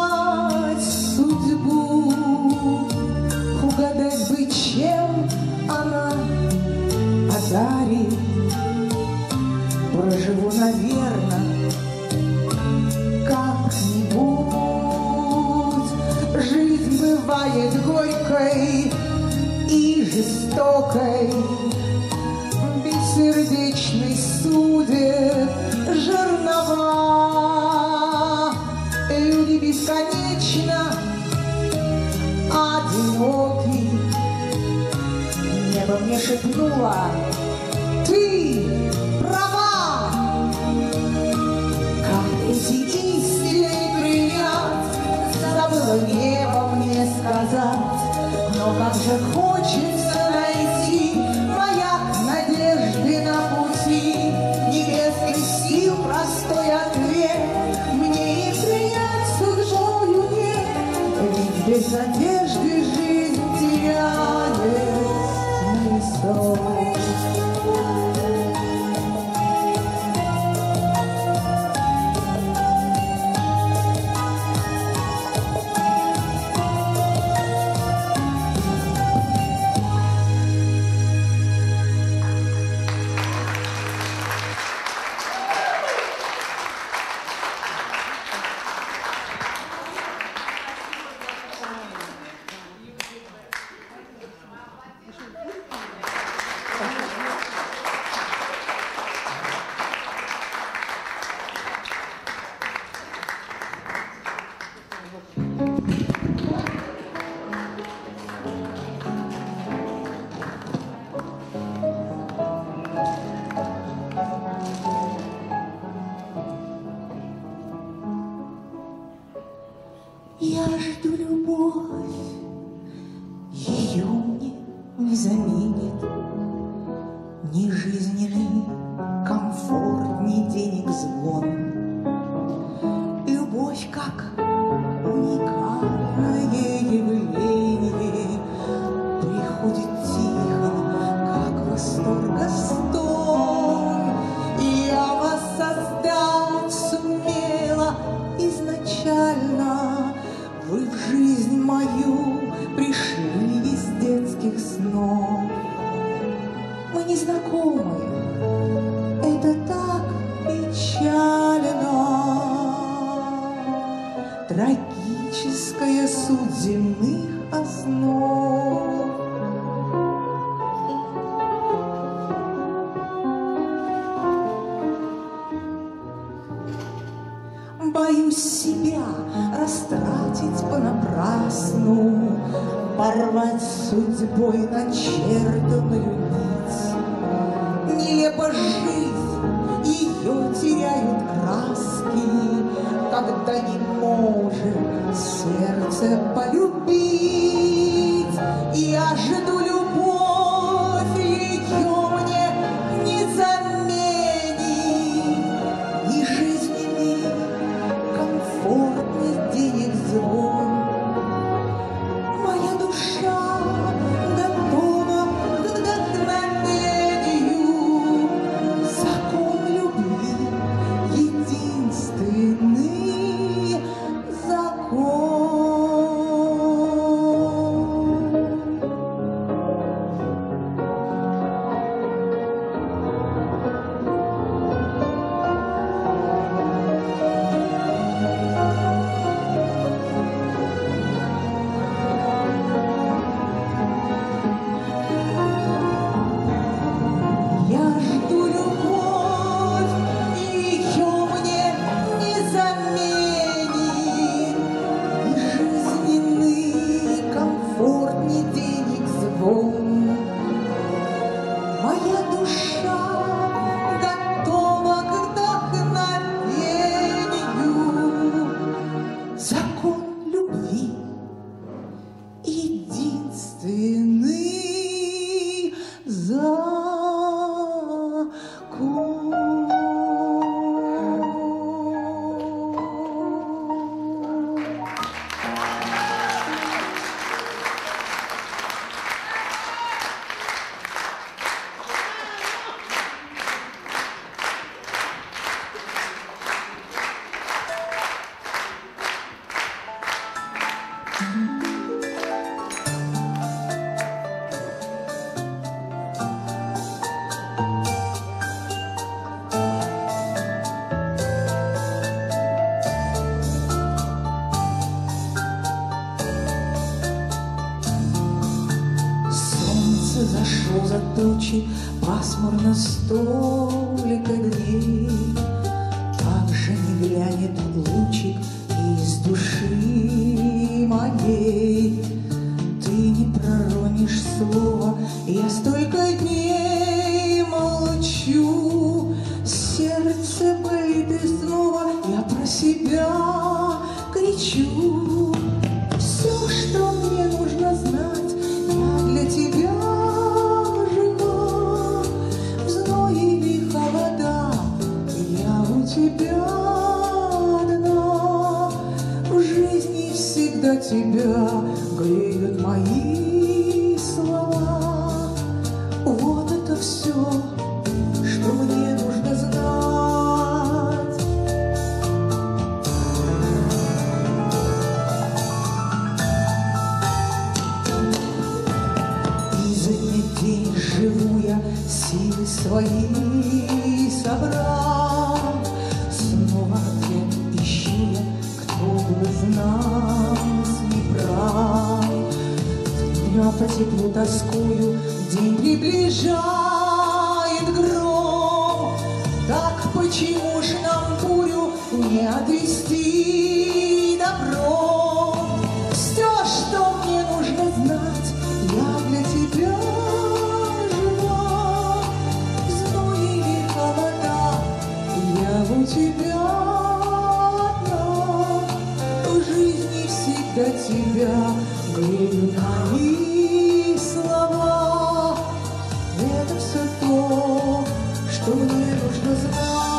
судьбу, угадать бы, чем она одарит. Проживу, наверное, как-нибудь. Жизнь бывает горькой и жестокой, бессердечный судеб жернова. Люди бесконечно одиноки. Небо мне шепнуло, ты права. Как эти истины принять, забыла небо мне сказать. Но как же хочется найти маяк надежды на пути, небесных сил простой ответ мне и принять судьбою нет, ведь без надежды жизнь теряет смысл. Я жду любовь, ее мне не заменит ни жизнь, ни комфорт, ни денег звон. Любовь как уникальное явление приходит тихо, как восторга стон. Я вас создать сумела изначально. Вы в жизнь мою пришли из детских снов. Мы не знакомы, это так печально. Трагическая суть земных основ. Боюсь себя растратить понапрасну, порвать судьбой начертанную нить. Нелепо жизнь, ее теряют краски, когда не может сердце полюбить. Я жду любовь, ее мне не заменит, ни жизненный комфорт, ни звон. Моя душа готова к вдохновению. Закон любви единственный закон. Я жду любовь, и ее мне не заменит. И жизненный комфорт, не денег звон. Моя душа готова к вдохновению. Закон любви единственный закон. Солнце зашло за тучи, пасмурно столько дней. Как же не глянет лучик из души моей. Ты не проронишь слова, я столько дней молчу. Сердце болит и снова я про себя кричу. Все, что мне нужно знать, я для тебя жива. В зной или холода я у тебя одна. В жизни всегда тебя греют мои слова. Вот это все, что мне нужно знать. Изо дня в день живу я, силы свои собрав. Снова ответ ищу я, кто бы из нас не прав. Я по теплу тоскую, день приближает гром. Так почему ж нам бурю не отвести добром? Все, что мне нужно знать, я для тебя жива. В зной или холода я у тебя одна. В жизни всегда тебя греют мои слова. Это все то, что мне нужно знать.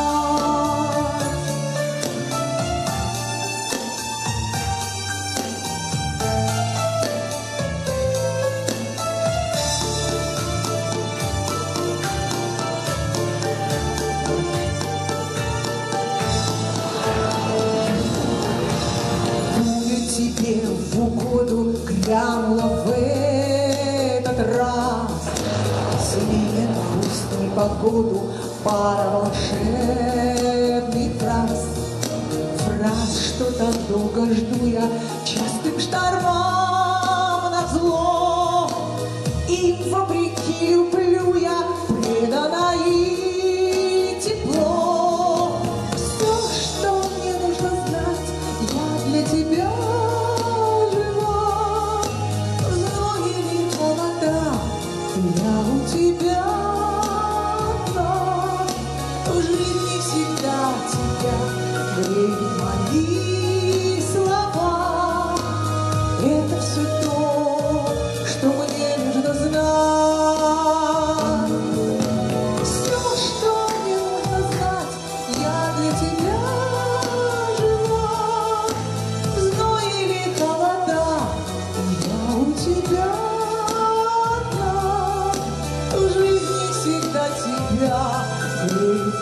Пуля тебе в угоду глянула в этот раз. Сменит грусть непогоду пара волшебных фраз. Фраз, что так долго жду я частым штормам назло. Им вопреки люблю я предана и тепло. Все, что мне нужно знать, я для тебя жива. В зной или холода я у тебя одна. В жизни всегда тебя греют мои слова. Это все то, что мне нужно знать. Все, что мне нужно знать, я для тебя жива. В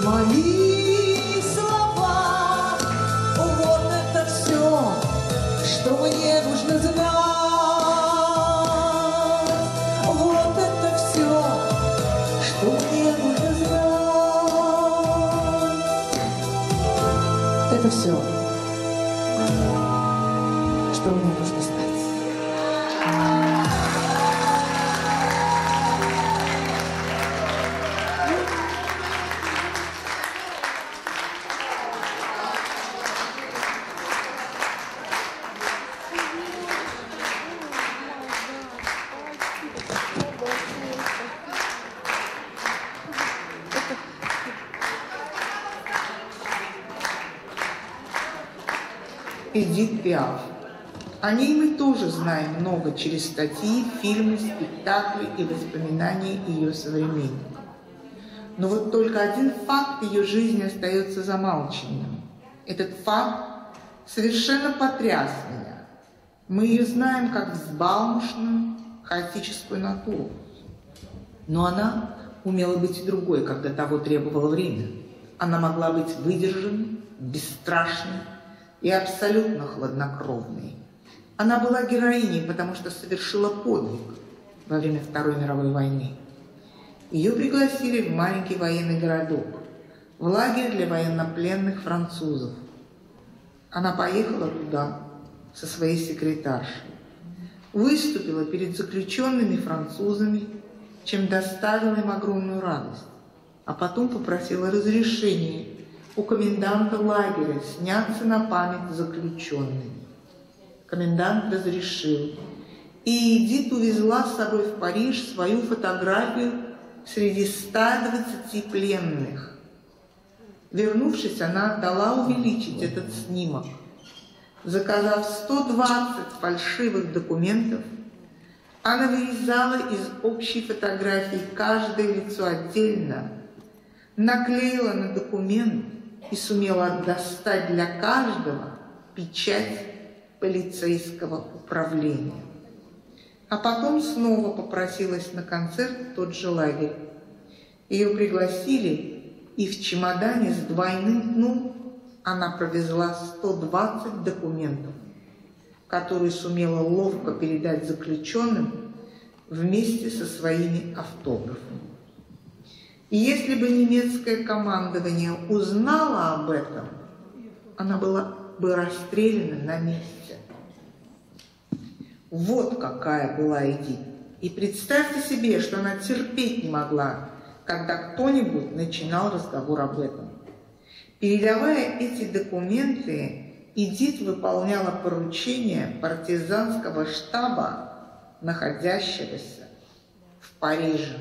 мои слова. Вот это все, что мне нужно знать. Вот это все, что мне нужно знать. Это все, что мне нужно знать. Эдит Пиаф. О ней мы тоже знаем много через статьи, фильмы, спектакли и воспоминания ее современников. Но вот только один факт ее жизни остается замалчанным. Этот факт совершенно потряс меня. Мы ее знаем как взбалмошную, хаотическую натуру. Но она умела быть и другой, когда того требовало время. Она могла быть выдержанной, бесстрашной и абсолютно хладнокровной. Она была героиней, потому что совершила подвиг во время Второй мировой войны. Ее пригласили в маленький военный городок, в лагерь для военнопленных французов. Она поехала туда со своей секретаршей, выступила перед заключенными французами, чем доставила им огромную радость, а потом попросила разрешения у коменданта лагеря сняться на память заключенными. Комендант разрешил, и Эдит увезла с собой в Париж свою фотографию среди 120 пленных. Вернувшись, она дала увеличить этот снимок. Заказав 120 фальшивых документов, она вырезала из общей фотографии каждое лицо отдельно, наклеила на документ и сумела достать для каждого печать полицейского управления. А потом снова попросилась на концерт в тот же лагерь. Ее пригласили, и в чемодане с двойным дном она провезла 120 документов, которые сумела ловко передать заключенным вместе со своими автографами. И если бы немецкое командование узнало об этом, она была бы расстреляна на месте. Вот какая была Эдит. И представьте себе, что она терпеть не могла, когда кто-нибудь начинал разговор об этом. Передавая эти документы, Эдит выполняла поручение партизанского штаба, находящегося в Париже.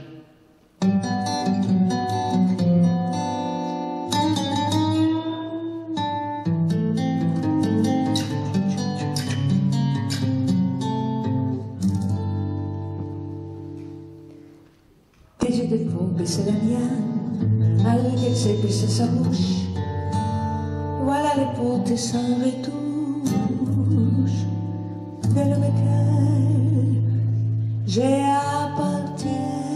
C'est la mienne, avec elle s'épaisse sa bouche. Voilà les potes sans retouche de l'homme auquel j'appartiens.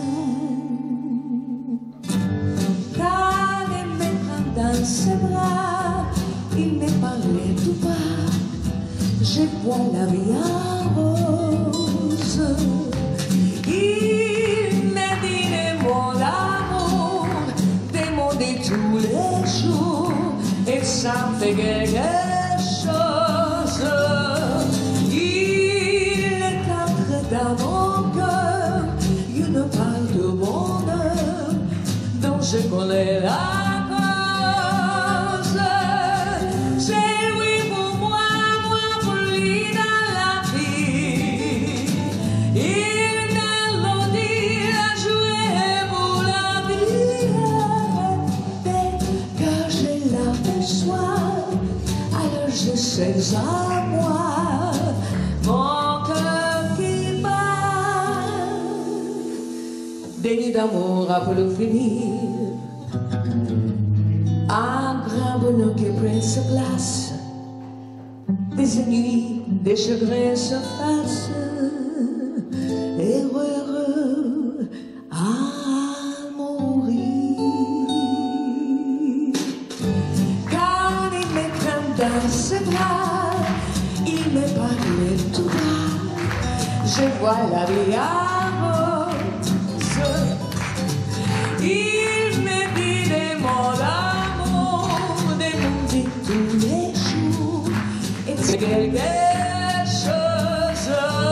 Quand il me prend dans ses bras, il me parlait tout bas. Je vois la vie en rose. Il me dit des mots d'amour, des mots de tous les jours, et ça me fait quelque chose. Il est entré dans mon cœur une part de bonheur dont je connais la cause. C'est lui pour moi, moi pour lui dans la vie. Il mélodie la jouer pour la vie. Dès que je l'aperçois, alors je sais à moi mon cœur qui bat. Des nuits d'amour à le finir, un grand bonheur qui prend sa place, des ennuis, des chagrins s'effacent, heureux à mourir. je vois la vie à rose. Il me dit des mots d'amour, des mots de tous les jours, et c'est quelque chose.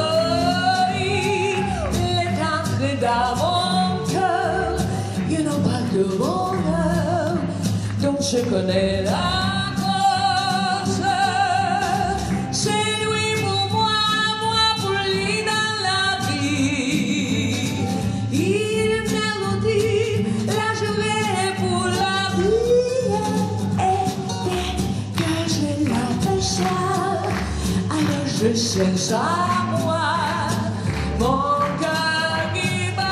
Il est entré dans mon cœur, il n'en parle de bonheur, donc je connais la cause. C'est lui pour moi, moi pour lui dans la vie. Il me le dit, là je vais pour la vie. Et dès que je l'aperçois, alors je cherche à moi mon cœur qui bat.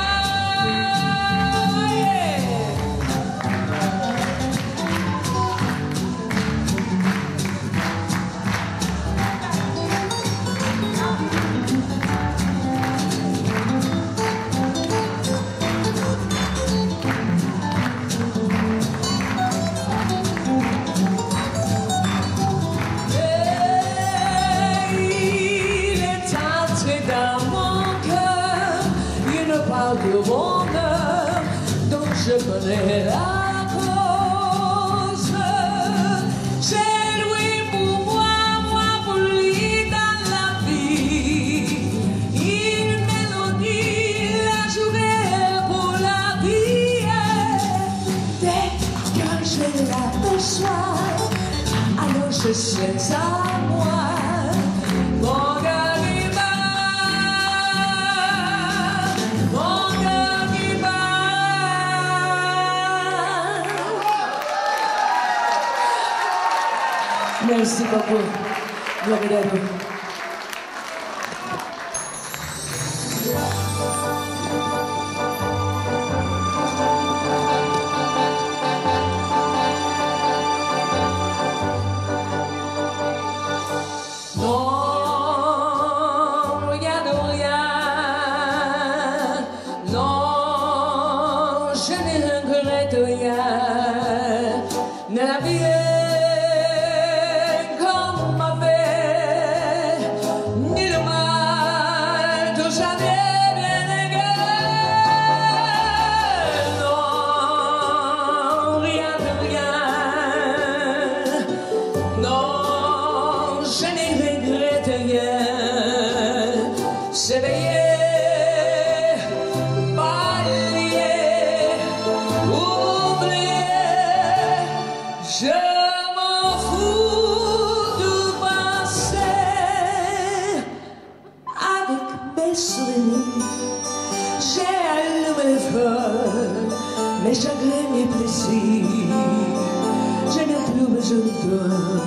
Il est entré dans mon cœur, il ne parle de bonheur, donc je connais la cause. C'est lui pour moi, moi pour lui dans la vie. Il me le dit, la journée pour la vie. Dès que je l'aperçois, alors je sais à moi mon cœur qui bat, mon cœur qui bat. Merci beaucoup. Благодарю. Non, regarde rien. Non, je ne regrette rien. La vie est comme ma vie, ni le mal de jamais bien égal. Non, rien de rien. Non, je ne regrette rien. S'éveiller, balayer, oublier, je m'en fous du passé. Avec mes souvenirs, j'ai allumé le feu, mes chagrins, mes plaisirs, je n'ai plus besoin de toi.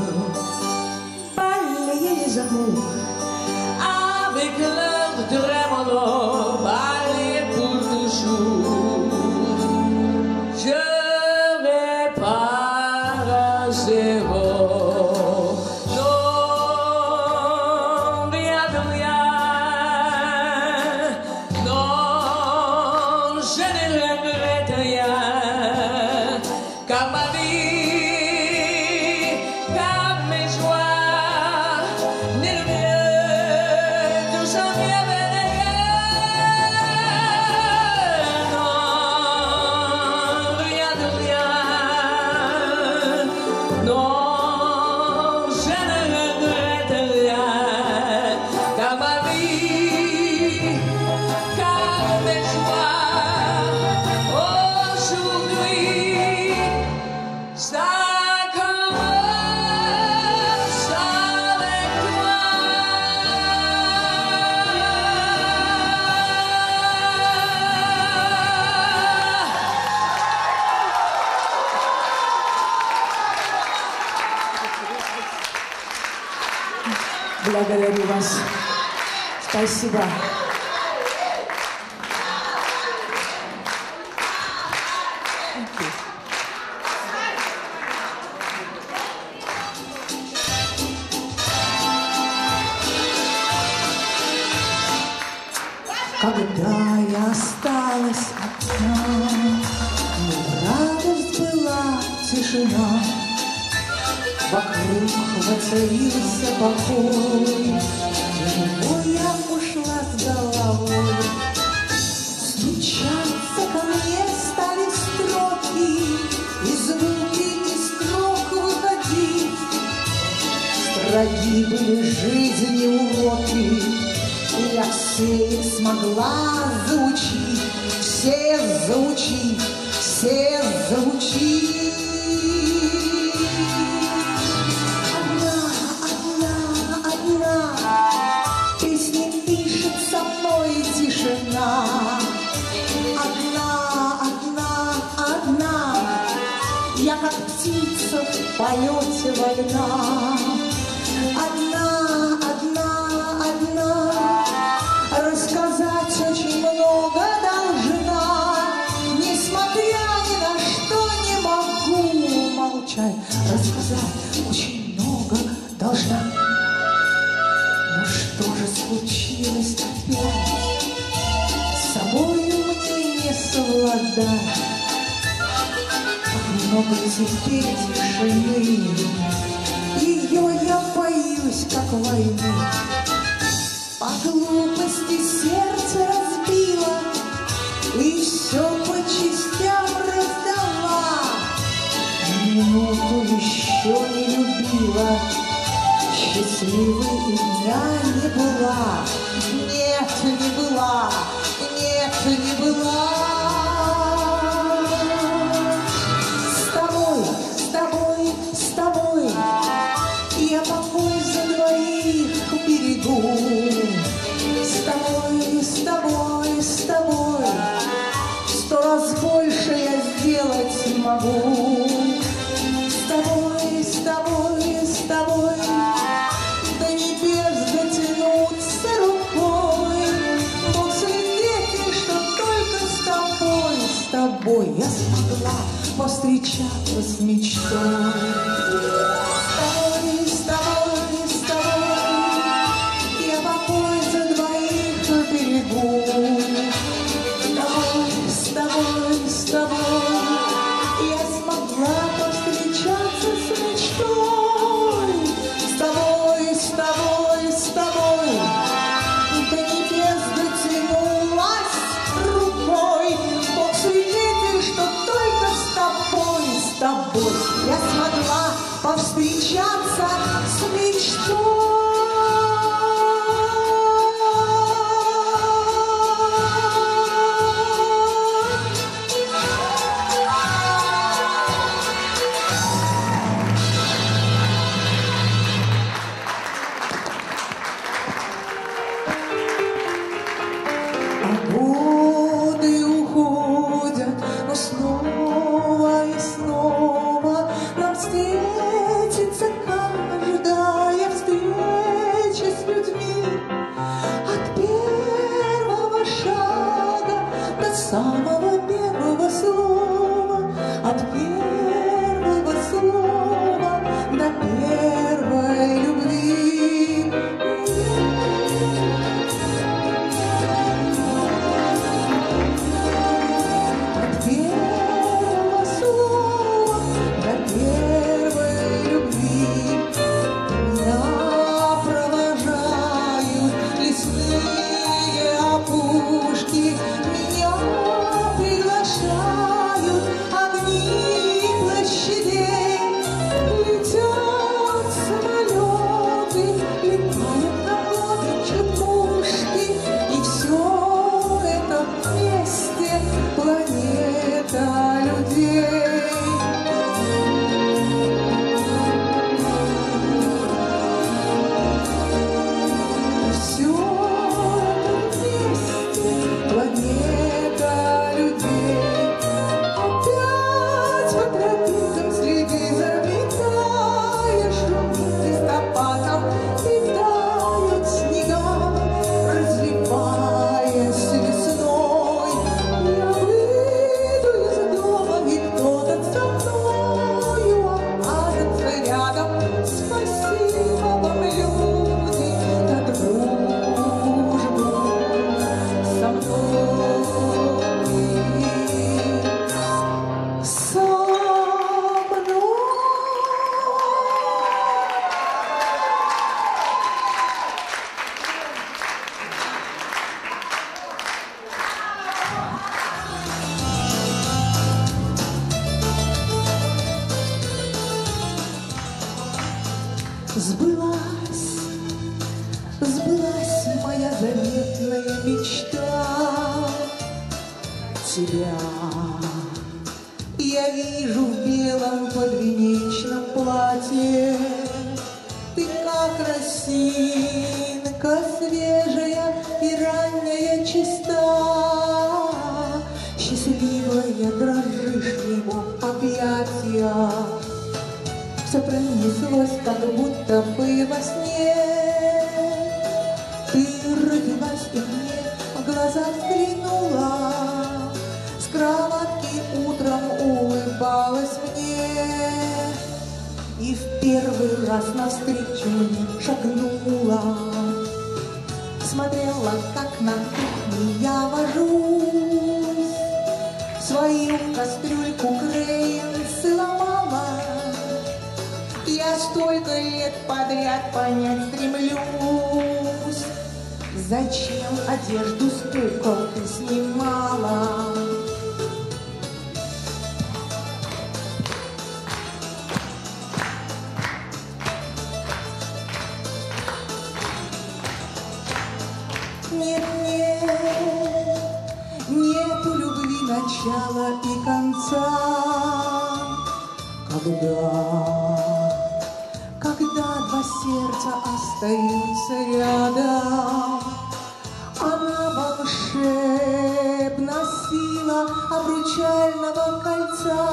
Balayer les amours avec l'heure de trémolo, balayer pour toujours. Je répare à zéro. Non, rien de rien. Non, je ne regrette rien. Car ma vie, car mes joies, ni le mieux, tout ça vient de non, rien de rien. Non, je ne regrette rien. Car ma vie, car mes joies, aujourd'hui, ça commence avec toi. Благодарю вас. Спасибо. Когда я осталась одна, мне радость была тишина. Вокруг воцарился покой, и я ушла с головой. все их смогла заучить, все заучить, все заучить. Одна песни пишет со мной тишина. Одна, я как птица в полете вольна. Одна, рассказать очень много должна. Несмотря ни на что не могу молчать. Рассказать очень много должна. Но что же случилось опять? С собою мне не совладать. Как много теперь тишины, ее я боюсь, как войны. По глупости сердце разбила и все по частям раздала. Минуту еще не любила, счастливой и дня не была. Нет, не была, нет, не была. С тобой я покой за двоих берегу. С тобой 100 раз больше я сделать могу. С тобой до небес дотянуться рукой. Бог свидетель, что только с тобой я смогла повстречаться с мечтой. С тобой я покой за двоих берегу. С тобой я смогла повстречаться с мечтой. С тобой до небес дотянулась рукой. Бог свидетель, что только с тобой я смогла повстречаться с мечтой. Годы уходят, но снова и снова нам встретится каждая встреча с людьми. От первого шага до самого первого слова, от первого слова до первой любви. Сбылась моя заветная светлая мечта тебя. Я вижу в белом подвенечном платье, ты как росинка свежая и ранняя чиста, счастливая дрожишь в его объятиях. Все пронеслось, как будто бы во сне. Ты родилась и мне в глаза взглянула, с кроватки утром улыбалась мне и в первый раз навстречу мне шагнула. Смотрела, как на кухне я вожусь, свою кастрюльку крейнсы ломала. Я столько лет подряд понять стремлюсь, зачем одежду с кукол ты снимала. Нет, нет, нету любви начала и конца. Когда два сердца остаются рядом, она волшебна сила обручального кольца,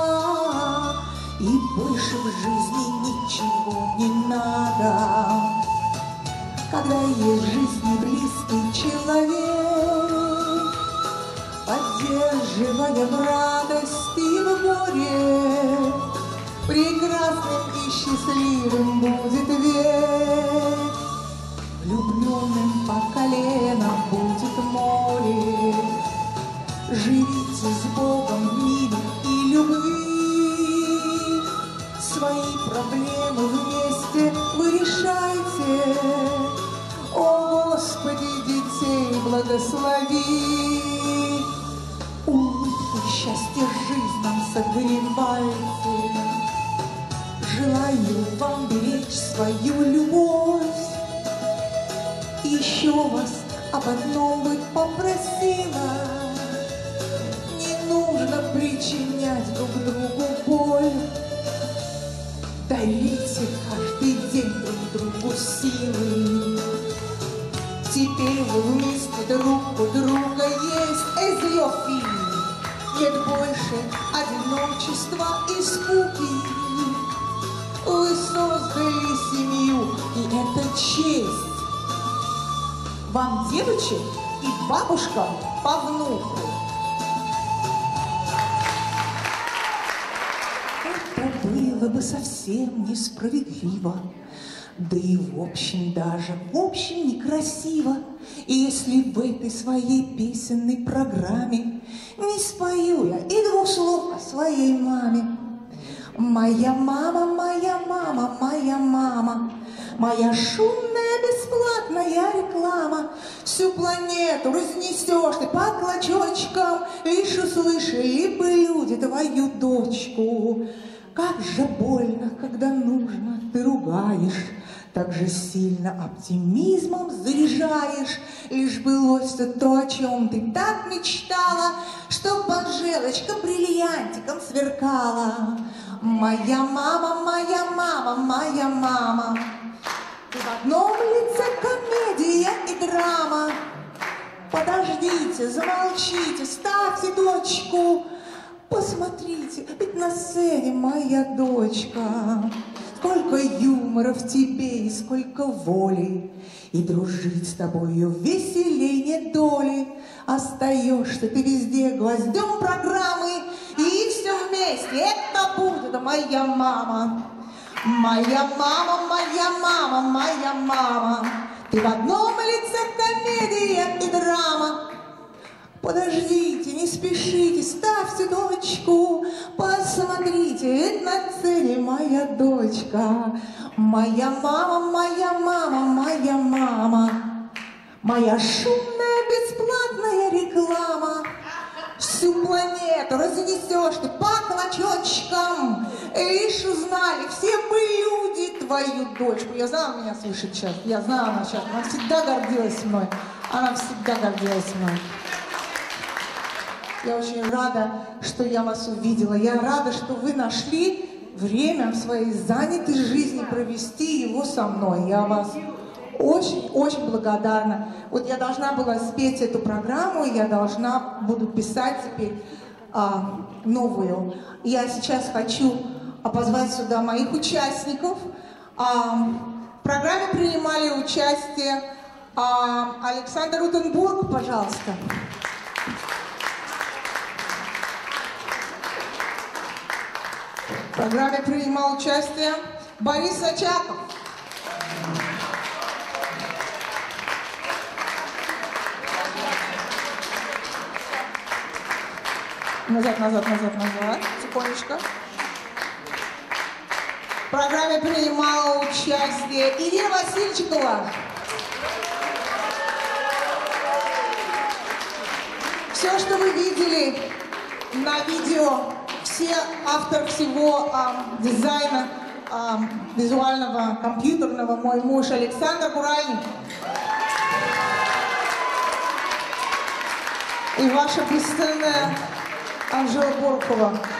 и больше в жизни ничего не надо. Когда есть в жизни близкий человек, поддерживая в радости и в горе, прекрасным и счастливым будет век. Влюбленным по колено будет море. Живите с Богом в мире и любви. Свои проблемы вместе вы решайте. О, Господи, детей благослови. Улыбкой счастье жизнь нам согревайте. Желаю вам беречь свою любовь. Еще вас об одном бы попросила. Не нужно причинять друг другу боль. Дарите каждый день друг другу силы. Теперь вы вместе друг у друга есть. Эзиофи. Нет больше одиночества и скуки. Вы создали семью, и это честь. Вам девочек и бабушкам по внуку. Это было бы совсем несправедливо, да и в общем некрасиво, если в этой своей песенной программе не спою я и двух слов о своей маме. Моя мама, моя мама, моя мама, моя шумная бесплатная реклама. Всю планету разнесешь ты по клочочкам, лишь услышали бы люди твою дочку. Как же больно, когда нужно, ты ругаешь, так же сильно оптимизмом заряжаешь. Лишь былось то, о чем ты так мечтала, чтоб Анжелочка бриллиантиком сверкала. Моя мама, моя мама, моя мама. В одном лице комедия и драма. Подождите, замолчите, ставьте дочку. Посмотрите, ведь на сцене моя дочка. Сколько юмора в тебе и сколько воли, и дружить с тобою веселей нет доли. Остаешься ты везде гвоздем программы, и все вместе это будет моя мама. Моя мама, моя мама, моя мама. Ты в одном лице комедия и драма. Подождите, не спешите, ставьте дочку. Посмотрите, ведь на сцене моя дочка. Моя мама, моя мама, моя мама. Моя шумная бесплатная реклама. Всю планету разнесешь ты по клочочкам. Лишь узнали все мы люди твою дочку. Я знала, меня слышит сейчас. Я знала, она сейчас. Она всегда гордилась мной. Она всегда гордилась мной. Я очень рада, что я вас увидела. Я рада, что вы нашли время в своей занятой жизни провести его со мной. Я вас очень-очень благодарна. Вот я должна была спеть эту программу, я буду писать теперь новую. Я сейчас хочу позвать сюда моих участников. В программе принимали участие Александр Рутенбург, пожалуйста. В программе принимал участие Борис Очаков. Назад. Тихонечко. В программе принимала участие Ирина Васильчикова. Все, что вы видели на видео, автор всего дизайна визуального, компьютерного, мой муж Александр Гуральник. И ваша бесценная Анжела Борохова.